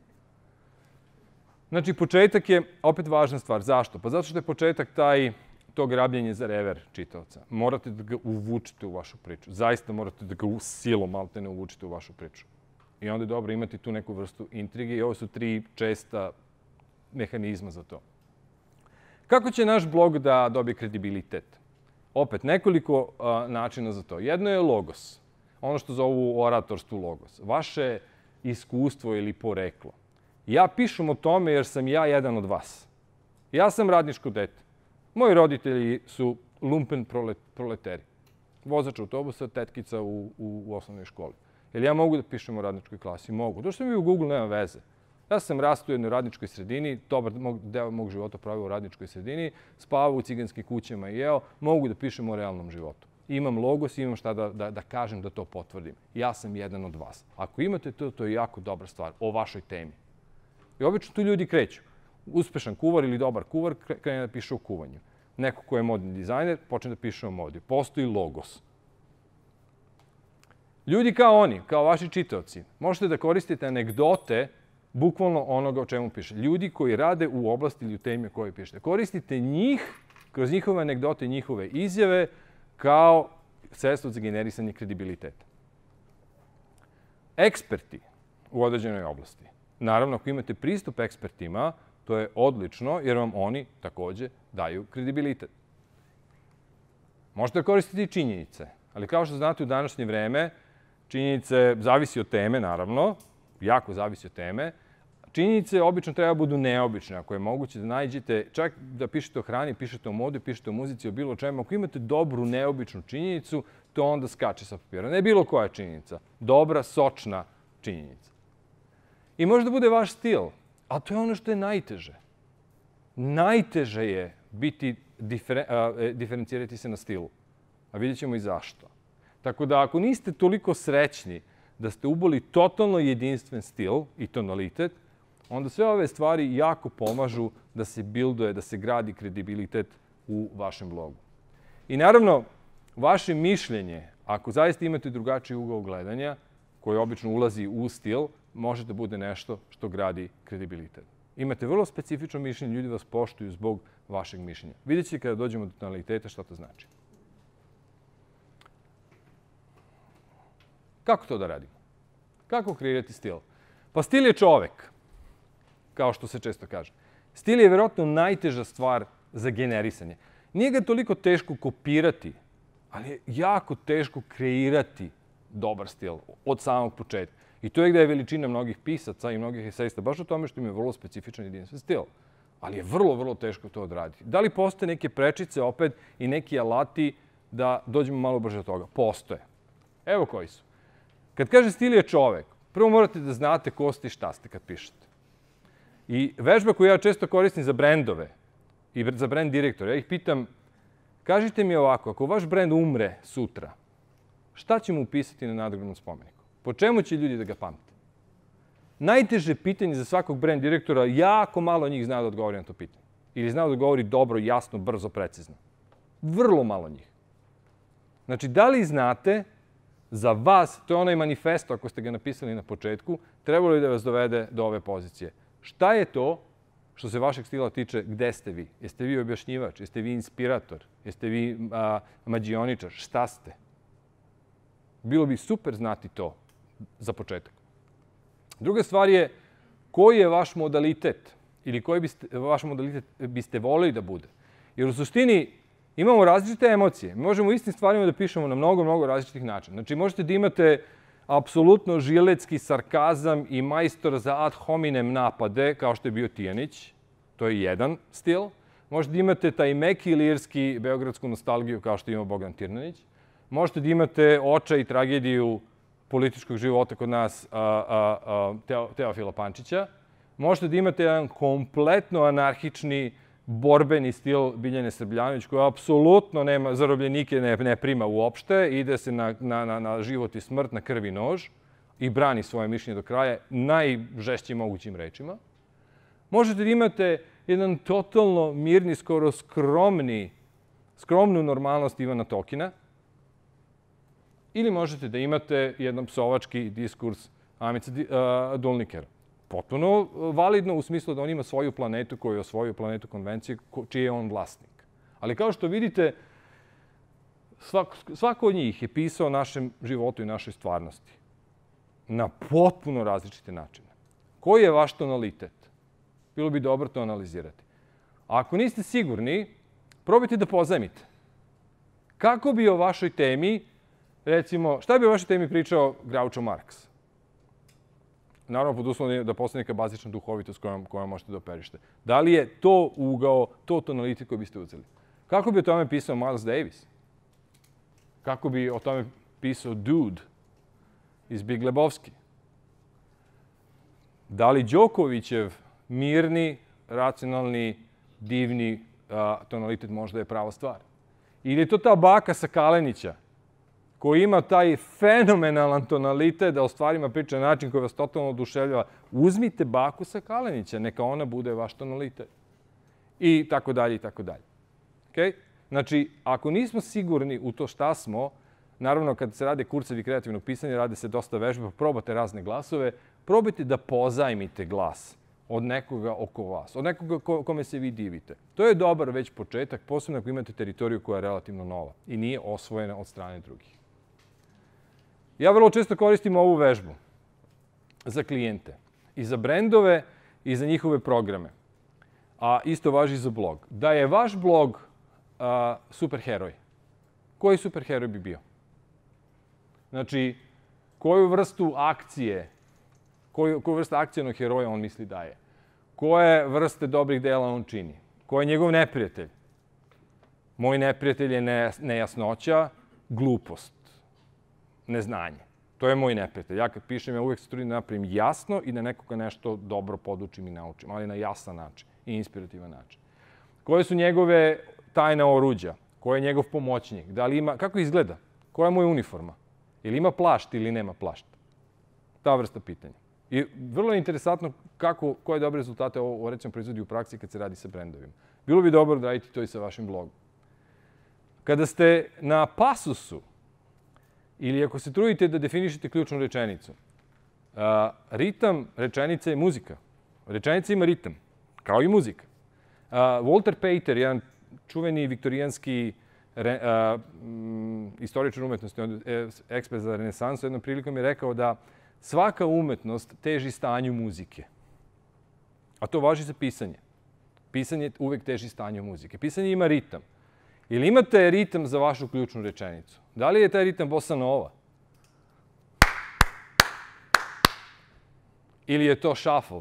Znači, početak je opet važna stvar. Zašto? Pa zato što je početak to grabljenje za rever čitaoca. Morate da ga uvučete u vašu priču. Zaista morate da ga silom maltene uvučete u vašu priču. I onda je dobro imati tu neku vrstu intrige i ovo su 3 česta mehanizma za to. Kako će naš blog da dobije kredibilitet? Opet, nekoliko načina za to. Jedno je logos. Ono što zovu u oratorstvu logos. Vaše iskustvo ili poreklo. Ja pišem o tome jer sam ja jedan od vas. Ja sam radničko dete. Moji roditelji su lumpen proleteri. Vozač autobusa, tetkica u osnovnoj školi. Jel ja mogu da pišem o radničkoj klasi? Mogu. To što mi u Google nema veze. Ja sam rastao u jednoj radničkoj sredini, dobar deo mog života pravio u radničkoj sredini, spavao u ciganskim kućama i jeo, mogu da pišem o realnom životu. Imam logos, imam šta da kažem da to potvrdim. Ja sam jedan od vas. Ako imate to, to je jako dobra stvar o vašoj temi. I obično tu ljudi kreću. Uspešan kuvar ili dobar kuvar krene da piše o kuvanju. Neko ko je modni dizajner počne da piše o modi. Postoji logos. Ljudi kao oni, kao vaši čitaoci, možete da koristite anegdote bukvalno onoga o čemu piše. Ljudi koji rade u oblasti ili u temi o kojoj pišete. Koristite njih, kroz njihove anegdote, njihove izjave, kao sredstvo za generisanje kredibiliteta. Eksperti u određenoj oblasti. Naravno, ako imate pristup ekspertima, to je odlično, jer vam oni takođe daju kredibilitet. Možete koristiti i činjenice, ali kao što znate u današnje vreme, činjenice zavisi od teme, naravno, jako zavisi od teme. Činjenice obično treba budu neobične, ako je moguće da nađete, čak da pišete o hrani, pišete o modi, pišete o muzici, o bilo čemu. Ako imate dobru, neobičnu činjenicu, to onda skače sa papira. Ne bilo koja činjenica. Dobra, sočna činjenica. I može da bude vaš stil, a to je ono što je najteže. Najteže je diferencirati se na stilu. A vidjet ćemo i zašto. Tako da ako niste toliko srećni da ste uboli totalno jedinstven stil i tonalitet, onda sve ove stvari jako pomažu da se bilduje, da se gradi kredibilitet u vašem blogu. I naravno, vaše mišljenje, ako zaista imate drugačiji ugao gledanja, koji obično ulazi u stil, može da bude nešto što gradi kredibilitet. Imate vrlo specifično mišljenje, ljudi vas poštuju zbog vašeg mišljenja. Vidjet ćete kada dođemo do tonaliteta šta to znači. Kako to da radimo? Kako kreirati stil? Pa stil je čovek, kao što se često kaže. Stil je verovatno najteža stvar za generisanje. Nije ga toliko teško kopirati, ali je jako teško kreirati dobar stil od samog početka. I to je gde je veličina mnogih pisaca i mnogih esejista, baš u tome što imaju vrlo specifičan jedinstven stil. Ali je vrlo, vrlo teško to odraditi. Da li postoje neke prečice opet i neki alati da dođemo malo brže od toga? Postoje. Evo koji su. Kad kaže stil je čovek, prvo morate da znate ko ste i šta ste kad pišete. I vežba koju ja često koristim za brendove i za brend direktora, ja ih pitam, kažite mi ovako, ako vaš brend umre sutra, šta ćemo upisati na nadgrobnom spomeniku? Po čemu će ljudi da ga pamte? Najteže pitanje za svakog brend direktora, jako malo njih zna da odgovori na to pitanje. Ili zna da odgovori dobro, jasno, brzo, precizno. Vrlo malo njih. Znači, da li znate za vas, to je onaj manifesto, ako ste ga napisali na početku, trebalo je da vas dovede do ove pozicije. Šta je to što se vašeg stila tiče, gde ste vi? Jeste vi objašnjivač? Jeste vi inspirator? Jeste vi mađioničar? Šta ste? Bilo bi super znati to za početak. Druga stvar je koji je vaš modalitet ili koji vaš modalitet biste voleli da bude. Jer u suštini imamo različite emocije. Mi možemo istim stvarima da pišemo na mnogo, mnogo različitih načina. Znači, možete da imate apsolutno žiletski sarkazam i majstor za ad hominem napade, kao što je bio Tijanić. To je jedan stil. Možete da imate taj meki lirski beogradsku nostalgiju, kao što ima Bogdan Tirnanić. Možete da imate očaj i tragediju političkog života kod nas Teofila Pančića. Možete da imate jedan kompletno anarhični borbeni stil Biljane Srbljanović, koja apsolutno nema zarobljenike, ne prima uopšte, ide se na život i smrt, na krv i nož i brani svoje mišljenje do kraja najžešćim mogućim rečima. Možete da imate jedan totalno mirni, skoro skromnu normalnost Ivana Tokina, ili možete da imate jedan psovački diskurs Amice Dulnikera. Potpuno validno u smislu da on ima svoju planetu koju je osvojio, planetu konvencije, čiji je on vlasnik. Ali kao što vidite, svako od njih je pisao o našem životu i našoj stvarnosti. Na potpuno različite načine. Koji je vaš tonalitet? Bilo bi dobro to analizirati. A ako niste sigurni, probajte da pozajmite. Kako bi o vašoj temi, recimo, šta bi o vašoj temi pričao Groucho Marx? Naravno, pod uslovom da postoji neka bazična duhovitost kojom možete da operište. Da li je to ugao, to tonalitet koji biste uzeli? Kako bi o tome pisao Miles Davis? Kako bi o tome pisao Dude iz Big Lebowski? Da li Đokovićev mirni, racionalni, divni tonalitet možda je prava stvar? Ili je to ta baka sa Kalenića, koji ima taj fenomenalan tonalitet da o stvarima priča na način koji vas totalno oduševljava. Uzmite baku sa Kalenića, neka ona bude vaš tonalitet. I tako dalje, i tako dalje. Okay? Znači, ako nismo sigurni u to šta smo, naravno, kad se rade kursevi kreativnog pisanja, rade se dosta vežba, probate razne glasove, probajte da pozajmite glas od nekoga oko vas, od nekoga kome se vi divite. To je dobar već početak, posebno ako imate teritoriju koja je relativno nova i nije osvojena od strane drugih. Ja vrlo često koristim ovu vežbu za klijente i za brendove i za njihove programe. A isto važi i za blog. Da je vaš blog superheroj, koji superheroj bi bio? Znači, koju vrstu akcije, koju vrstu akcijenog heroja on misli da je? Koje vrste dobrih dela on čini? Ko je njegov neprijatelj? Moj neprijatelj je nejasnoća, glupost, neznanje. To je moj neprijatelj. Ja kad pišem, ja uvek se trudim da napravim jasno i da nekoga nešto dobro podučim i naučim, ali na jasan način i inspirativan način. Koje su njegove tajna oruđa? Ko je njegov pomoćnik? Da li ima, kako izgleda? Koja je moja uniforma? Ili ima plašt ili nema plašt? Ta vrsta pitanja. I vrlo je interesantno koje dobre rezultate ovo recimo proizvodi u praksi kad se radi sa brendovima. Bilo bi dobro da radite to i sa vašim blogom. Kada ste na pasusu ili ako se trudite da definišete ključnu rečenicu, ritam rečenice je muzika. Rečenica ima ritam, kao i muzika. Walter Pater, jedan čuveni viktorijanski istoričar umetnosti, ekspert za renesansu, jednom prilikom je rekao da svaka umetnost teži stanju muzike. A to važi za pisanje. Pisanje uvek teži stanju muzike. Pisanje ima ritam. Ili imate ritam za vašu ključnu rečenicu? Da li je taj ritam bossa nova? Ili je to shuffle?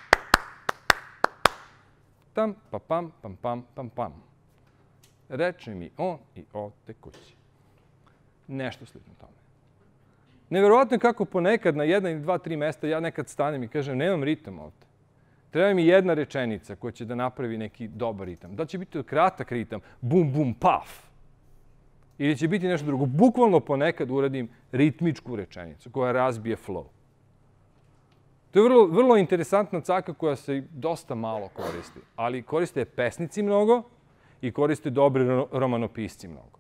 Tam, pa pam, pam, pam, pam, pam. Reče mi on i ode kući. Nešto slično tome. Neverovatno je kako ponekad na 1 ili 2, 3 mesta ja nekad stanem i kažem nemam ritam ovde. Treba mi jedna rečenica koja će da napravi neki dobar ritam. Da će biti kratak ritam, bum, bum, paf. Ili će biti nešto drugo. Bukvalno ponekad uradim ritmičku rečenicu koja razbije flow. To je vrlo interesantna caka koja se dosta malo koristi. Ali koriste pesnici mnogo i koriste dobri romanopisci mnogo.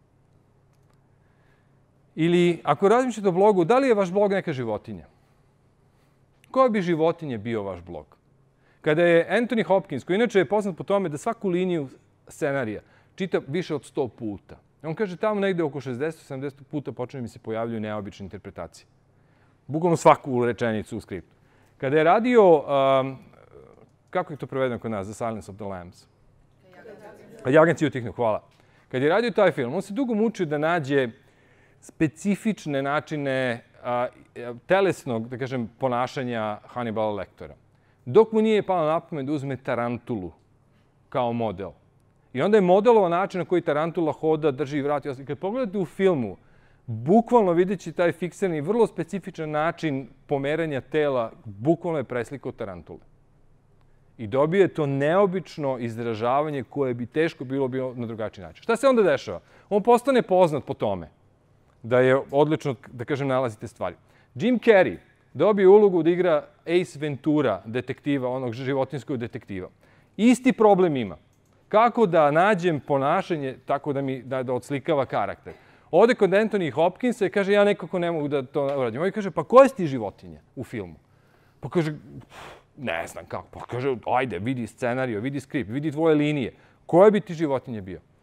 Ili, ako razmišljate o blogu, da li je vaš blog neka životinja? Koja bi životinje bio vaš blog? Kada je Anthony Hopkins, koji inače je poznat po tome da svaku liniju scenarija čita više od 100 puta. On kaže tamo negde oko 60-70 puta počne mi se pojavljuju neobične interpretacije. Bukvalno svaku rečenicu u skriptu. Kada je radio, kako je to prevedeno kod nas, The Silence of the Lambs? Jaganci utihnu, hvala. Kad je radio taj film, on se dugo mučio da nađe specifične načine telesnog, da kažem, ponašanja Hannibala Lectera. Dok mu nije palo na pamet da uzme tarantulu kao model. I onda je modelovao način na koji tarantula hoda, drži vrat. I kad pogledate u filmu, bukvalno videći taj fiksirani, vrlo specifičan način pomeranja tela, bukvalno je preslikao tarantule. I dobije to neobično izražavanje koje bi teško bilo na drugačiji način. Šta se onda dešava? On postane poznat po tome da je odlično, da kažem, nalazite stvari. Jim Carrey dobije ulogu da igra Ace Ventura, detektiva, onog životinjskog detektiva. Isti problem ima. Kako da nađem ponašanje tako da odslikava karakter? Ode kod Anthony Hopkinsa i kaže, ja nekako ne mogu da to uradim. On kaže, pa koje si ti životinje u filmu? Pa kaže, ne znam kako. Pa kaže, ajde, vidi scenario, vidi skript, vidi tvoje linije. Koje bi ti životinje bio?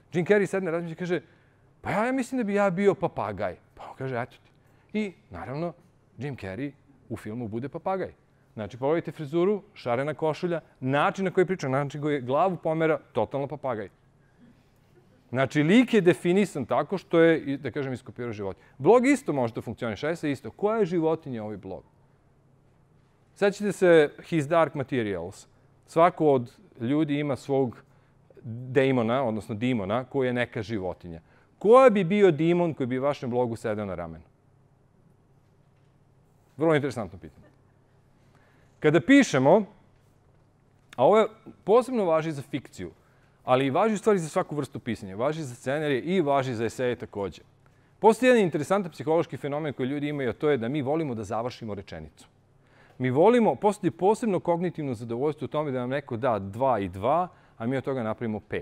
Jim Carrey sedne, razmišlja i kaže, pa ja mislim da bi ja bio papagaj. Pa on kaže, eto ti. I, naravno, Jim Carrey u filmu bude papagaj. Znači, pogledajte frizuru, šarena košulja, način na koji priča, način koji glavu pomera, totalno papagaj. Znači, lik je definisan tako što je, da kažem, iskopirao životinje. Blog isto može da funkcioniše, se isto. Koja je životinja ovaj blog? Sećate se His Dark Materials. Svako od ljudi ima svog demona, odnosno dimona, koji je neka životinja. Koja bi bio dimon koji bi vašem blogu sedeo na ramenu? Vrlo interesantno pitanje. Kada pišemo, a ovo posebno važi za fikciju, ali i važi u stvari za svaku vrstu pisanja, važi za scenarije i važi za eseje takođe. Postoji jedan interesantan psihološki fenomen koji ljudi imaju, a to je da mi volimo da završimo rečenicu. Mi volimo, postoji posebno kognitivno zadovoljstvo u tome da nam neko da 2 i 2, a mi od toga napravimo 5.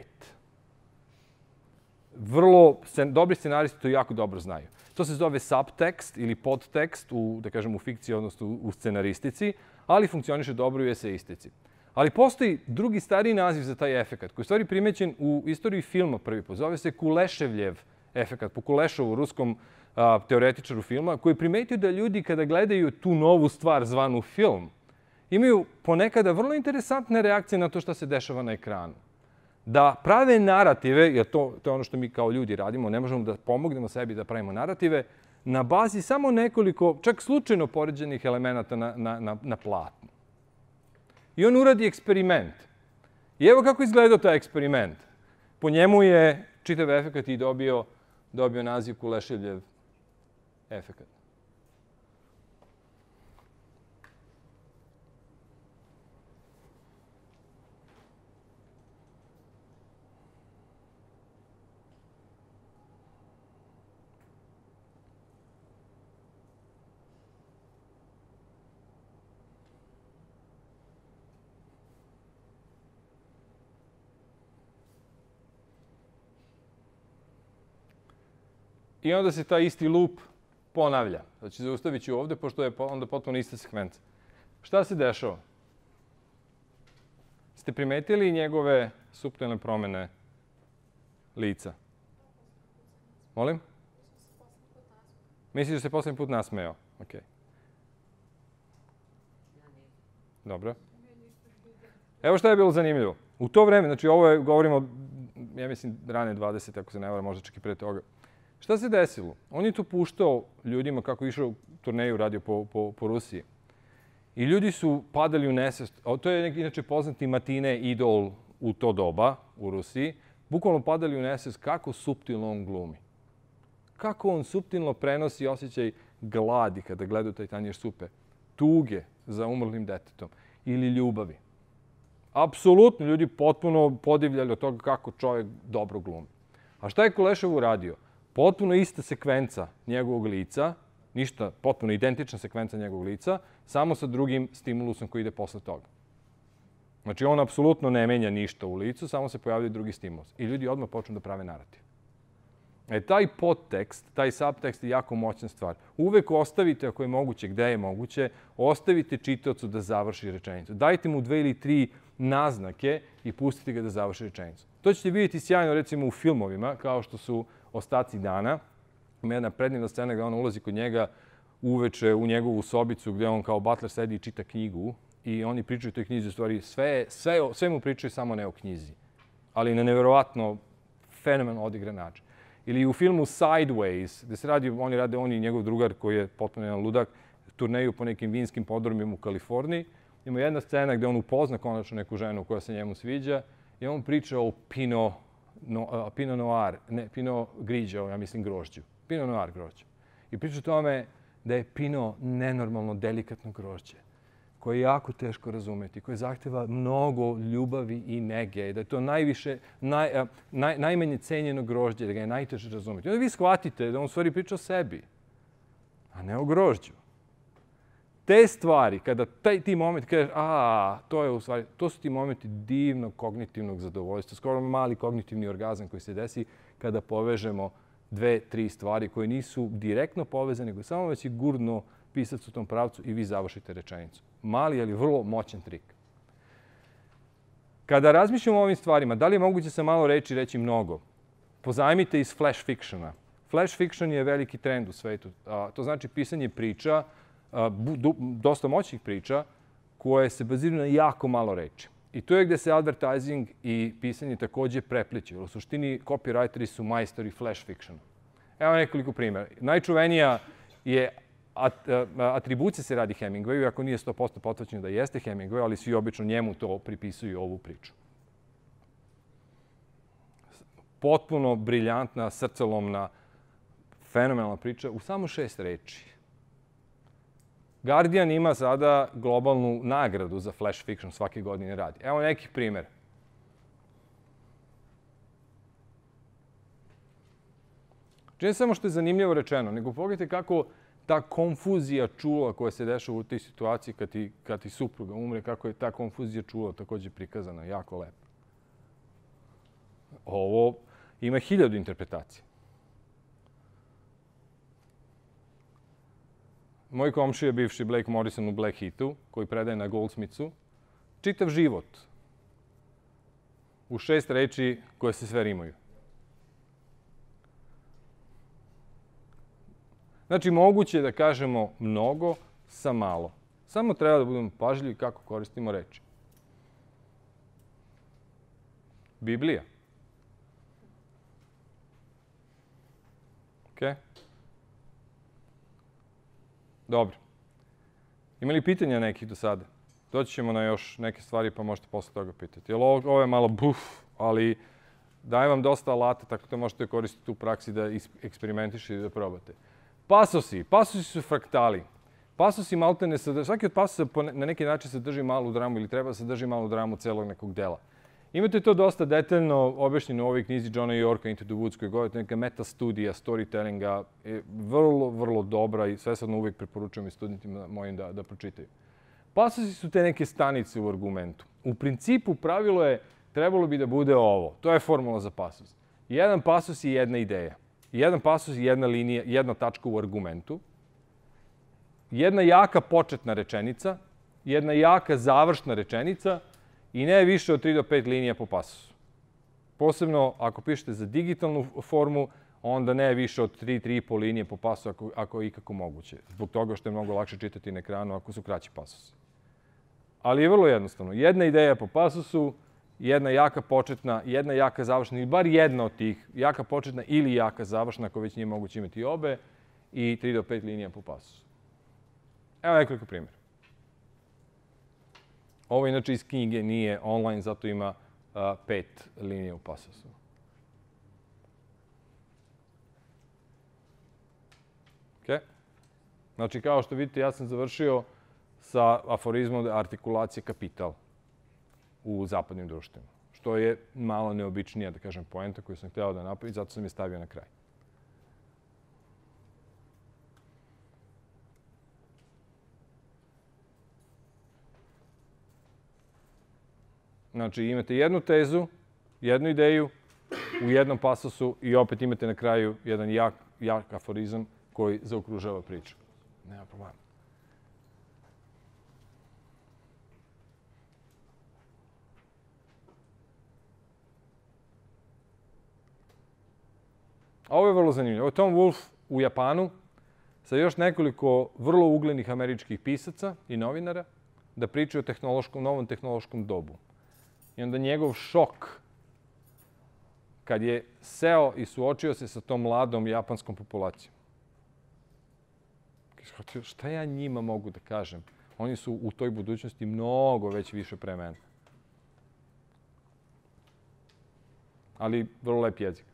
Vrlo dobri scenaristi to jako dobro znaju. To se zove subtekst ili podtekst da kažem, u fikciji, odnosno u scenaristici, ali funkcioniše dobro i u eseistici. Ali postoji drugi stariji naziv za taj efekat, koji je u stvari primećen u istoriji filma prvi put. Zove se Kuleševljev efekat, po Kulešovu, ruskom teoretičaru filma, koji je primetio da ljudi kada gledaju tu novu stvar zvanu film, imaju ponekada vrlo interesantne reakcije na to što se dešava na ekranu. Da prave narative, jer to je ono što mi kao ljudi radimo, ne možemo da pomognemo sebi da pravimo narative, na bazi samo nekoliko, čak slučajno poređenih elemenata na platnu. I on uradi eksperiment. I evo kako izgledao taj eksperiment. Po njemu je čitav efekat i dobio naziv Kuleševljev efekat. I onda se taj isti lup ponavlja. Znači, zaustavit ću ovde, pošto je onda potpuno ista sekvenca. Šta se dešava? Ste primetili njegove suptilne promene lica? Molim? Misliš da se poslednji put nasmejao? Okej. Dobro. Evo šta je bilo zanimljivo. U to vreme, znači ovo govorimo, ja mislim, rane 20, ako se ne varam, možda čak i pre toga. Šta se desilo? On je to puštao ljudima kako je išao turneju, radio po Rusiji. I ljudi su padali u nesvest. To je inače poznati Matine idol u to doba u Rusiji. Bukvalno padali u nesvest kako suptilno on glumi. Kako on suptilno prenosi osjećaj gladi kada gledaju taj tanjir supe. Tuge za umrlim detetom. Ili ljubavi. Apsolutno ljudi potpuno podivljali od toga kako čovjek dobro glumi. A šta je Kulešov uradio? Potpuno ista sekvenca njegovog lica, ništa, potpuno identična sekvenca njegovog lica, samo sa drugim stimulusom koji ide posle toga. Znači, on apsolutno ne menja ništa u licu, samo se pojavlja drugi stimulus. I ljudi odmah počnu da prave narativ. Taj podtekst, taj subtekst je jako moćna stvar. Uvek ostavite, ako je moguće, gde je moguće, ostavite čitaocu da završi rečenicu. Dajte mu 2 ili 3 naznake i pustite ga da završi rečenicu. To ćete vidjeti sjajno, recimo, u filmovima, kao što su Ostaci dana. Ima jedna predivna scena gde on ulazi kod njega uveče u njegovu sobicu gde on kao butler sedi i čita knjigu i oni pričaju o toj knjizi, u stvari sve mu pričaju, samo ne o knjizi. Ali na neverovatno fenomenalno odigran način. Ili u filmu Sideways, gde se radi, on i njegov drugar koji je potpuno jedan ludak, turneju po nekim vinskim podrumima u Kaliforniji. Ima jedna scena gde on upozna konačno neku ženu koja se njemu sviđa i on priča o Pinot Noir, ne, Pinot Grigio, ja mislim grožđu. Pinot Noir grožđu. I priča o tome da je Pinot nenormalno delikatno grožđe, koje je jako teško razumeti, koje zahteva mnogo ljubavi i nege, da je to najmanje cenjeno grožđe, da ga je najteže razumeti. I onda vi shvatite da on u stvari priča o sebi, a ne o grožđu. Te stvari, kada ti momenti kažeš, to su ti momenti divnog kognitivnog zadovoljstva, skoro mali kognitivni orgazam koji se desi kada povežemo 2-3 stvari koje nisu direktno povezane, nego samo već i gurno pisac u tom pravcu i vi završite rečenicu. Mali, ali vrlo moćan trik. Kada razmišljamo o ovim stvarima, da li je moguće sa malo reči reći mnogo? pozajmite iz flash fictiona. Flash fiction je veliki trend u svetu. To znači pisanje priča, dosta moćnih priča, koje se baziraju na jako malo reči. I to je gde se advertising i pisanje takođe prepliću. U suštini, copywriteri su majstori flash fictiona. Evo nekoliko primjera. Najčuvenija je atribucija se radi Hemingwayu, ako nije 100% potvrđeno da jeste Hemingway, ali svi obično njemu to pripisuju ovu priču. Potpuno briljantna, srcelomna, fenomenalna priča u samo 6 reči. Guardian ima sada globalnu nagradu za flash fiction, svake godine radi. Evo neki primjer. Ne samo što je zanimljivo rečeno, nego pogledajte kako ta konfuzija čula koja se dešava u toj situaciji kad ti supruga umre, kako je ta konfuzija čula takođe prikazana jako lepo. Ovo ima 1000 interpretacija. Moj komšija je bivši Blake Morrison u Black Hitu, koji predaje na Goldsmithu, čitav život u 6 reči koje se sve rimaju. Znači, moguće je da kažemo mnogo sa malo. Samo treba da budemo pažljivi kako koristimo reči. Biblija. Okej? Dobro. Ima li pitanja nekih do sada? Doći ćemo na još neke stvari, pa možete posle toga pitati. Jer ovo je malo buf, ali daje vam dosta alata, tako da možete koristiti u praksi da eksperimentišete i da probate. Pasosi. Pasosi su fraktali. Pasosi maltene sadrže, svaki od pasosa na neki način sadrži malu dramu ili treba da sadrži malu dramu celog nekog dela. Imate to dosta detaljno objašnjeno u ovoj knjizi Johna Yorka Into the Woods, koji govori neka meta studija storytellinga, je vrlo, vrlo dobra i svesrdno uvijek preporučujem i studentima mojim da pročitaju. Pasosi su te neke stanice u argumentu. U principu pravilo je trebalo bi da bude ovo. To je formula za pasos. Jedan pasos je jedna ideja. Jedan pasos je jedna linija, jedna tačka u argumentu. Jedna jaka početna rečenica, jedna jaka završna rečenica i ne više od 3 do 5 linija po pasosu. Posebno ako pišete za digitalnu formu, onda ne više od 3-3,5 linije po pasosu ako je ikako moguće. Zbog toga što je mnogo lakše čitati na ekranu ako su kraći pasosi. Ali je vrlo jednostavno. Jedna ideja po pasosu, jedna jaka početna, jedna jaka završna, ili bar jedna od tih, jaka početna ili jaka završna, ako već nije moguće imati obe, i 3 do 5 linija po pasosu. Evo nekoliko primjera. Ovo inače iz knjige nije online, zato ima 5 linija u pasosu. Okay? Znači, kao što vidite, ja sam završio sa aforizmom da artikulacija kapital u zapadnim društvima, što je malo neobičnija, da kažem, poenta koju sam hteo da napravim, zato sam je stavio na kraj. Znači, imate jednu tezu, jednu ideju u jednom pasosu i opet imate na kraju jedan jak aforizam koji zaokružava priču. Nema problema. Ovo je vrlo zanimljivo. Ovo je Tom Wolfe u Japanu sa još nekoliko vrlo uglednih američkih pisaca i novinara da pričaju o novom tehnološkom dobu. I onda njegov šok kad je seo i suočio se sa tom mladom japanskom populacijom. Šta ja njima mogu da kažem? Oni su u toj budućnosti mnogo već više pre mene. Ali vrlo lep jezik.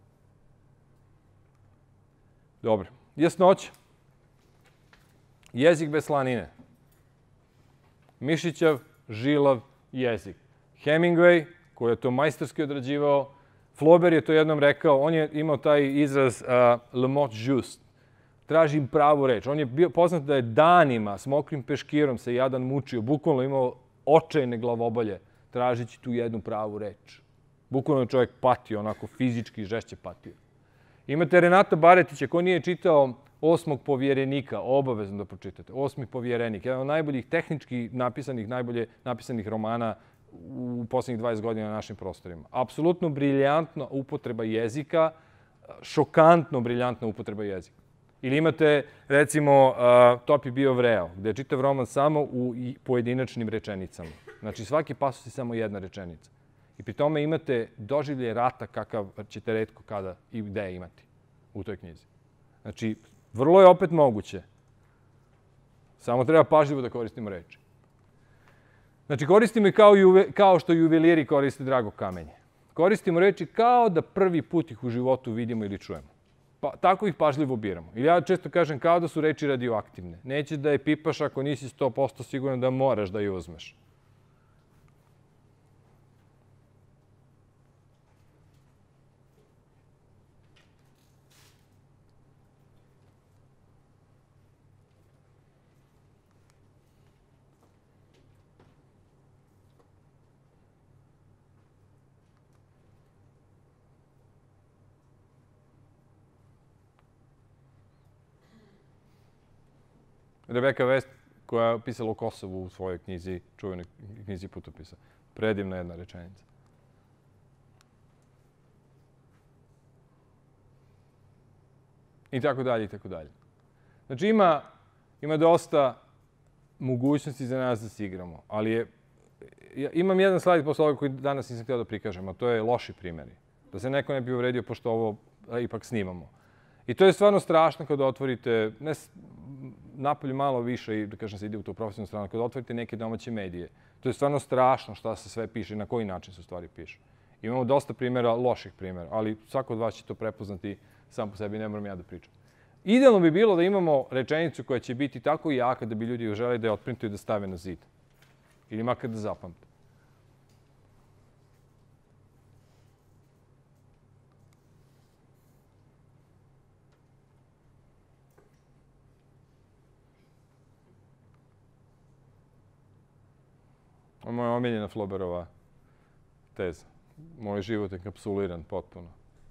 Dobro. Jasnoća. Jezik bez slanine. Mišićav, žilav jezik. Hemingway, koji je to majstorski odrađivao, Flaubert je to jednom rekao, on je imao taj izraz le mot juste. Tražim pravu reč. On je bio poznat da je danima s mokrim peškirom se jadan mučio, bukvalno imao očajne glavobolje tražići tu jednu pravu reč. Bukvalno je čovjek patio, onako fizički žešće patio. Imate Renata Baretića, ko nije čitao Osmog povjerenika, obavezno da pročitate. Osmi povjerenik, jedan od najboljih tehnički napisanih, najbolje napisanih romana u poslednjih 20 godina na našim prostorima. Apsolutno briljantna upotreba jezika, šokantno briljantna upotreba jezika. Ili imate, recimo, Top je bio vreo, gde je čitav roman samo u pojedinačnim rečenicama. Znači, svaki pasus je samo jedna rečenica. I pri tome imate doživlje rata kakav ćete retko kada i gde imati u toj knjizi. Znači, vrlo je opet moguće. Samo treba pažljivo da koristimo reči. Znači, koristimo i kao što juveliri koriste drago kamenje. Koristimo reči kao da prvi put ih u životu vidimo ili čujemo. Pa, tako ih pažljivo biramo. Ili ja često kažem kao da su reči radioaktivne. Nećeš da je pipaš ako nisi 100% siguran da moraš da je uzmeš. Rebeka West, koja je pisala o Kosovu u svojoj knjizi, čuvenoj knjizi putopisa. Predivna jedna rečenica. I tako dalje, i tako dalje. Znači, ima dosta mogućnosti za nas da se igramo, ali imam jedan slajd posle ovoga koji danas nisam htio da prikažem, a to je loši primjeri. Da se neko ne bi uvredio, pošto ovo ipak snimamo. I to je stvarno strašno kada otvorite, ne napolju malo više i da kažem se ide u tu profesionalnu stranu, kada otvorite neke domaće medije. To je stvarno strašno šta se sve piše i na koji način se u stvari piše. Imamo dosta primjera, loših primjera, ali svako od vas će to prepoznati sam po sebi, ne moram ja da pričam. Idealno bi bilo da imamo rečenicu koja će biti tako jaka da bi ljudi želeli da je otprintuju i da stave na zid. Ili makar da zapamte. Ovo je moja omiljena Flauberova teza. Moj život je kapsuliran potpuno.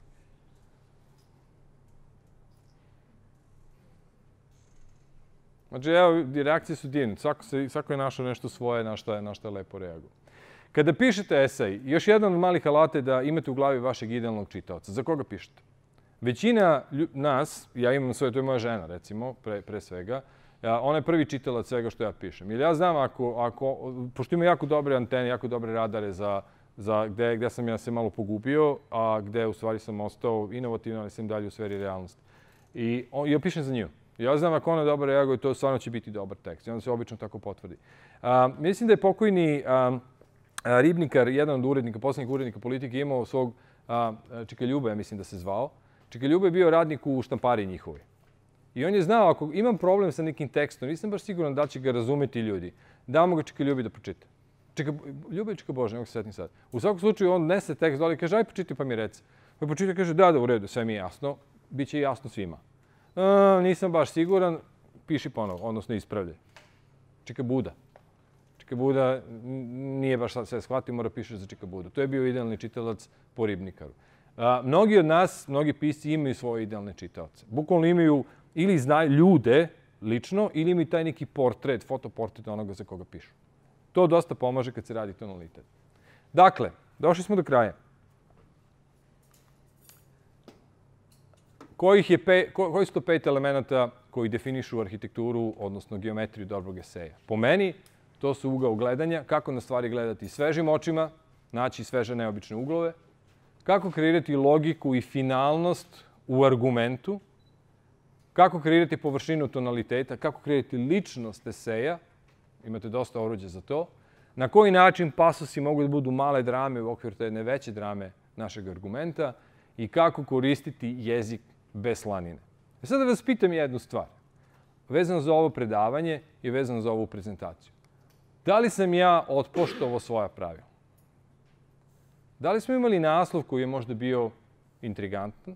Znači, evo, reakcije su divne. Svako je našao nešto svoje na šta je lepo reagovao. Kada pišete esej, još jedan od malih alata je da imate u glavi vašeg idealnog čitaoca. Za koga pišete? Većina nas, ja imam svoje, to je moja žena, recimo, pre svega, ona je prvi čitalac svega što ja pišem. Jer ja znam pošto ima jako dobre antene, jako dobre radare za gde sam ja se malo pogubio, a gde u stvari sam ostao inovativno, ali sam dalje u sferi realnosti. I ja pišem za nju. Ja znam ako ona dobro reaguje, to stvarno će biti dobar tekst. I onda se obično tako potvrdi. Mislim da je pokojni Ribnikar, jedan od urednika, poslednjih urednika politike, imao svog Čika Ljuba, ja mislim da se zvao. Čika Ljuba je bio radnik u štampariji njihovoj. I on je znao, ako imam problem sa nekim tekstom, nisam baš siguran da će ga razumeti ljudi, damo ga Čika Ljubi da pročita. Ljuba i Čika Bože, ne mogu se setim sad. U svakom slučaju, on nese tekst dole i kaže, aj pročitaj pa mi reci. Pa pročita kaže, da, u redu, sve mi je jasno, bit će jasno svima. Nisam baš siguran, piši ponovo, odnosno ispravljaj. Čika Buda. Čika Buda nije baš sve shvatio, mora piše za Čika Budu. To je bio idealni čitalac po Ribnikaru. Mnogi od nas, mnogi pisci imaju svoje idealne čitaoce. Bukvalno imaju ili znaju ljude lično, ili imaju taj neki portret, fotoportret onoga za koga pišu. To dosta pomaže kad se radi tonalitet. Dakle, došli smo do kraja. Koji su to 5 elemenata koji definišu arhitekturu, odnosno geometriju dobrog eseja? Po meni, to su ugao gledanja, kako na stvari gledati svežim očima, naći sveže neobične uglove, kako kreirati logiku i finalnost u argumentu, kako kreirati površinu tonaliteta, kako kreirati ličnost eseja, imate dosta oruđa za to, na koji način pasusi mogu da budu male drame u okviru jedne veće drame našeg argumenta i kako koristiti jezik bez slanine. Sada vas pitam jednu stvar, vezano za ovo predavanje i vezano za ovu prezentaciju. Da li sam ja otpoštovao svoja pravila? Da li smo imali naslov koji je možda bio intrigantan?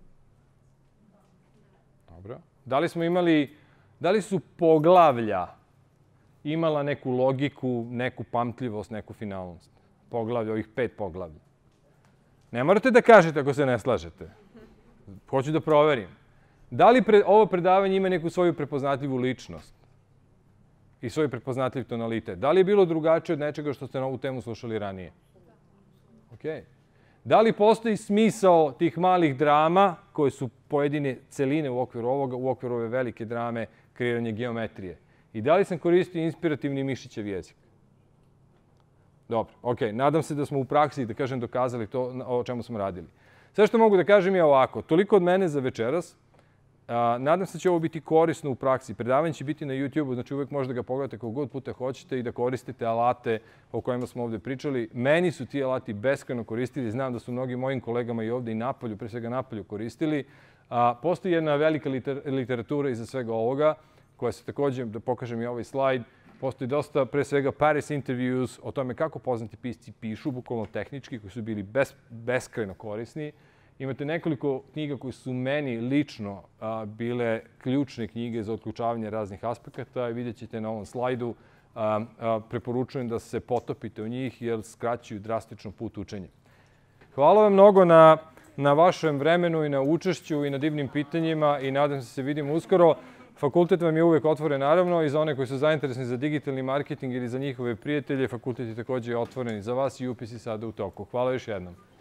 Dobro. Da li su poglavlja imala neku logiku, neku pamtljivost, neku finalnost? Poglavlja, ovih 5 poglavlja. Ne morate da kažete ako se ne slažete. Hoću da proverim. Da li ovo predavanje ima neku svoju prepoznatljivu ličnost? i svoj prepoznatljiv tonalitet. Da li je bilo drugačije od nečega što ste na ovu temu slušali ranije? Okej. Da li postoji smisao tih malih drama koje su pojedine celine u okviru ovoga, u okviru ove velike drame kreiranje geometrije? I da li sam koristio inspirativni mišićev jezik? Dobro, okej. Nadam se da smo u praksi, da kažem, dokazali to o čemu smo radili. Sve što mogu da kažem je ovako. Toliko od mene za večeras. Nadam se da će ovo biti korisno u praksi. Predavanje će biti na YouTube-u, znači uvek možete da ga pogledate koliko god puta hoćete i da koristite alate o kojima smo ovde pričali. Meni su ti alati beskrajno koristili. Znam da su mnogi mojim kolegama i ovde i napolju, pre svega napolju, koristili. Postoji jedna velika literatura iza svega ovoga, koja se takođe, da pokažem i ovaj slajd, postoji dosta, pre svega, Paris interviews o tome kako poznati pisci pišu, bukvalno tehnički, koji su bili beskrajno korisni. Imate nekoliko knjiga koje su meni lično bile ključne knjige za otključavanje raznih aspekata i vidjet ćete na ovom slajdu. Preporučujem da se potopite u njih jer skraćuju drastično put učenja. Hvala vam mnogo na vašem vremenu i na učešću i na divnim pitanjima i nadam se vidimo uskoro. Fakultet vam je uvek otvoren, naravno, i za one koji su zainteresni za digitalni marketing ili za njihove prijatelje. Fakultet je takođe otvoren i za vas i upis je sada u toku. Hvala još jednom.